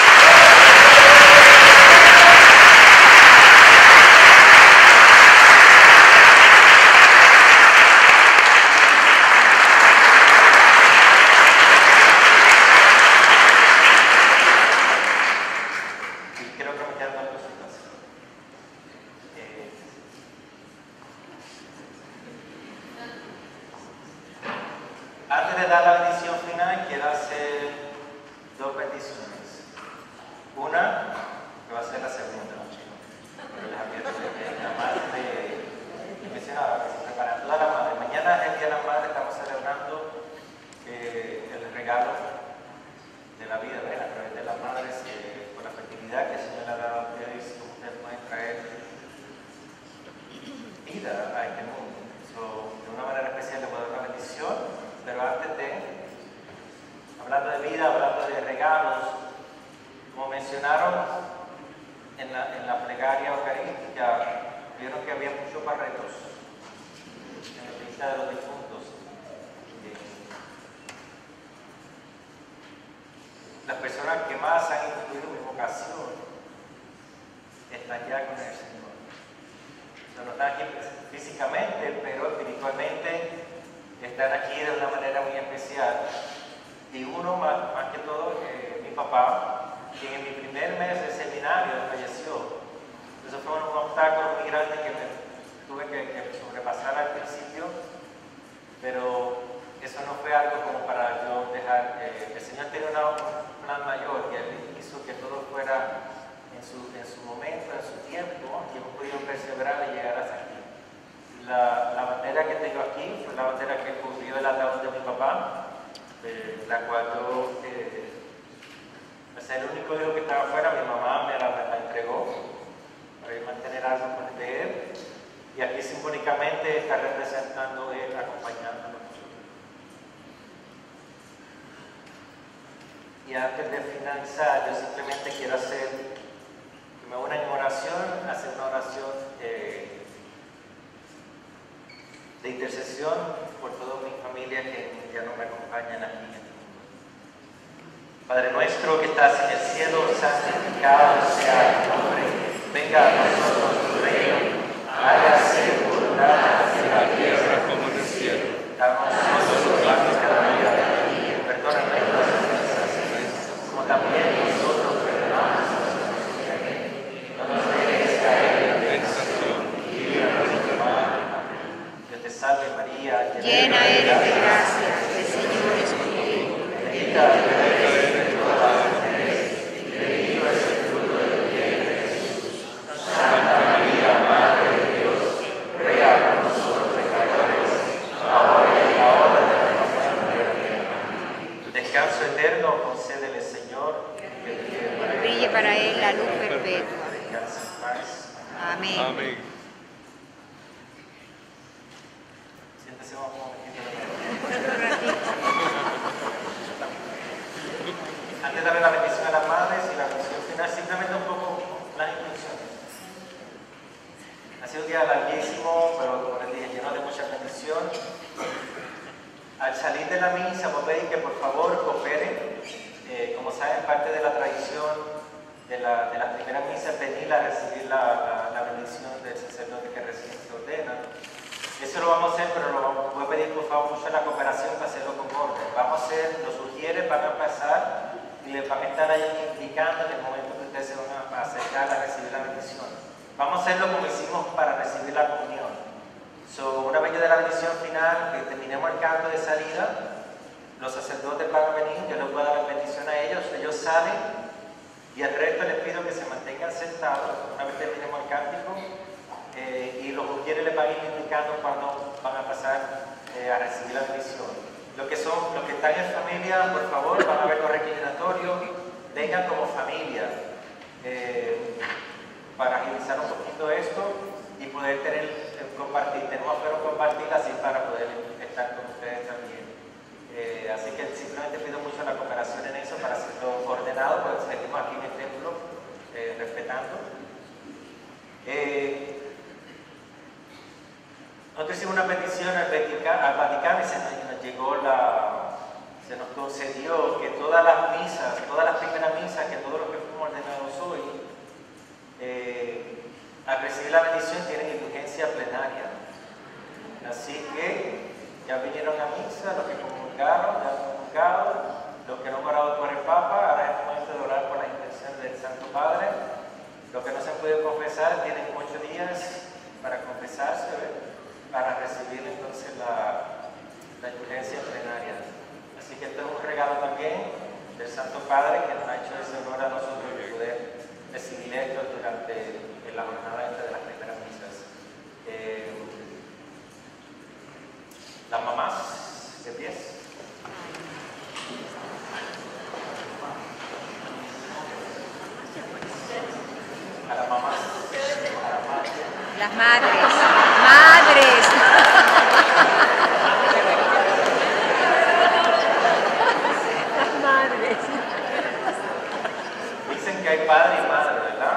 Antes de dar la bendición final, quiero hacer dos peticiones. Una, que va a ser la segunda, pero les advierto que la madre mencionaba que se preparan toda la madre. Mañana es el Día de la Madre, estamos celebrando el regalo de la vida, ¿verdad? A través de las madres, con la fertilidad que el Señor le ha dado a ustedes, como ustedes pueden traer vida a este mundo. De una manera especial les voy a dar una bendición. Pero antes de, hablando de vida, hablando de regalos, como mencionaron en la plegaria eucarística, vieron que había muchos barretos en la lista de los difuntos. Las personas que más han influido en mi vocación están ya con el Señor. O sea, no están aquí físicamente, pero espiritualmente están aquí de una manera muy especial. Y uno más que todo, mi papá, quien en mi primer mes de seminario falleció. Eso fue un obstáculo muy grande que me tuve que sobrepasar al principio, pero eso no fue algo como para yo dejar. El Señor tiene un plan mayor, que Él hizo que todo fuera en su momento, en su tiempo, y hemos podido perseverar y llegar hasta aquí. La bandera que tengo aquí fue la bandera que cubrió el ataúd de mi papá, la cual yo, el único hijo que estaba afuera, mi mamá me la entregó para mantener algo de él, y aquí simbólicamente está representando él, acompañándonos. Y antes de finalizar, yo simplemente quiero hacer, que me unan en oración, hacer una oración de intercesión por toda mi familia que ya no me acompañan aquí en el mundo. Padre nuestro que estás en el cielo, santificado sea tu nombre. Venga a nosotros tu reino. Hágase tu voluntad en la tierra como en el cielo. Danos nosotros el pan de cada día. Perdona nuestras ofensas, como también nosotros perdonamos a nuestros ofensores. No nos dejes caer en la tentación y líbranos del mal. Te salve María, llena eres de gracia, el Señor es contigo. Bendita eres entre todas las mujeres, y bendito es el fruto de tu vientre, Jesús. Santa María, Madre de Dios, ruega por nosotros pecadores, ahora y en la hora de nuestra muerte. Descanso eterno concédele, Señor, que brille para él la luz perpetua. descanse en paz. Amén. Amén. Antes de darle la bendición a las madres y la bendición final, simplemente un poco las instrucciones. Ha sido un día larguísimo, pero como les dije, lleno de mucha bendición. Al salir de la misa, voy a pedir que por favor cooperen. Como saben, parte de la tradición de la primera misa es venir a recibir la bendición del sacerdote que recién se ordena. Eso lo vamos a hacer, pero voy a pedir por favor mucho la cooperación para hacerlo con orden. Vamos a hacer, los sugieres van a pasar y les van a estar ahí indicando en el momento que ustedes se van a acercar a recibir la bendición. Vamos a hacerlo como hicimos para recibir la comunión. Una vez de la bendición final, que terminemos el canto de salida, los sacerdotes van a venir, yo les voy a dar la bendición a ellos salen y al resto les pido que se mantengan sentados una vez terminemos el cántico. Y los mujeres les van a ir indicando cuándo van a pasar a recibir la bendición. Los que están en familia, por favor, van a ver los reclinatorios, vengan como familia. para agilizar un poquito esto y poder compartir. Tenemos que compartir así para poder estar con ustedes también. Así que simplemente pido mucho la cooperación en eso para hacerlo ordenado, pues seguimos aquí en el templo respetando. Nosotros hicimos una petición al Vaticano y se nos concedió que todas las misas, todas las primeras misas, que todos los que fuimos ordenados hoy, al recibir la bendición tienen indulgencia plenaria. Así que ya vinieron a misa, los que comulgaron, ya han comulgado, los que no han orado por el Papa, ahora es el momento de orar por la intención del Santo Padre. Los que no se han podido confesar tienen 8 días para confesarse, para recibir entonces la indulgencia plenaria. Así que esto es un regalo también del Santo Padre que nos ha hecho ese honor a nosotros de poder recibir esto durante la jornada de las primeras misas. Las mamás de pies. A las mamás. Las madres. ¡Madres! Las madres. Dicen que hay padre y madre, ¿verdad?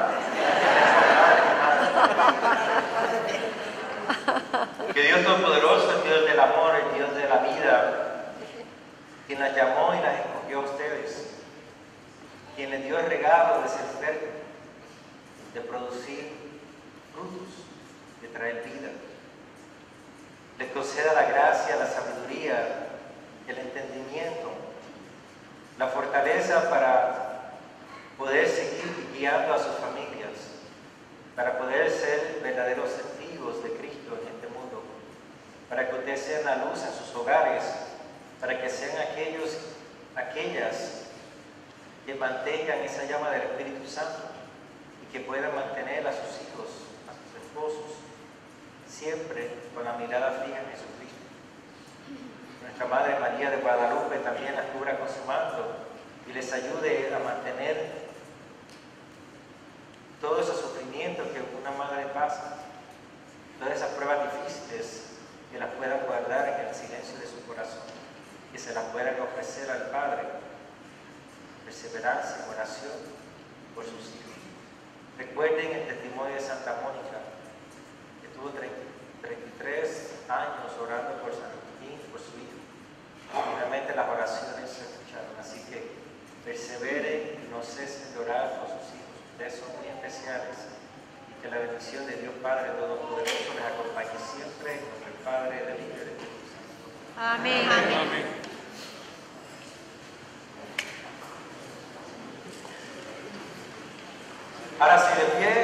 Que Dios Todopoderoso, el Dios del amor, el Dios de la vida, quien las llamó y las escogió a ustedes, quien les dio el regalo de ser fértil, de producir frutos, de traer vida, les conceda la gracia, la sabiduría, el entendimiento, la fortaleza para poder seguir guiando a sus familias, para poder ser verdaderos testigos de Cristo en este mundo, para que ustedes sean la luz en sus hogares, para que sean aquellas que mantengan esa llama del Espíritu Santo y que puedan mantener a sus hijos, a sus esposos, siempre con la mirada fija en Jesucristo. Nuestra Madre María de Guadalupe también las cubra con su manto y les ayude a mantener todo ese sufrimiento que una madre pasa, todas esas pruebas difíciles, que las puedan guardar en el silencio de su corazón, que se las puedan ofrecer al Padre, perseverancia en oración por sus hijos. Recuerden el testimonio de Santa Mónica, que tuvo 33 años orando por San Agustín, por su hijo. Finalmente las oraciones se escucharon, así que perseveren y no cesen de orar por sus hijos. Ustedes son muy especiales y que la bendición de Dios Padre Todopoderoso les acompañe siempre con el Padre, del Hijo y del Espíritu Santo. Amén. Amén. Ahora sí, de pie.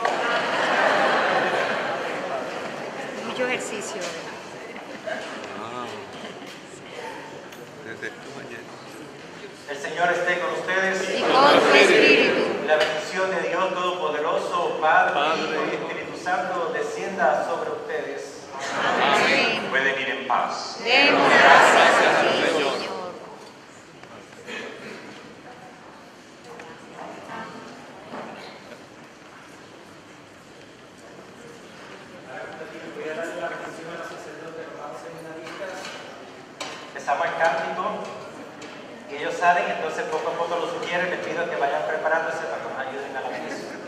Mucho ejercicio. Desde esta mañana. El Señor esté con ustedes. Y con tu espíritu. La bendición de Dios Todopoderoso, Padre, Hijo y Espíritu Santo, descienda sobre ustedes. Amén. Pueden ir en paz. Demos gracias a ti, Señor. Empezamos el cántico y ellos salen, entonces poco a poco los sugieren, les pido que vayan preparándose para que nos ayuden a la bendición.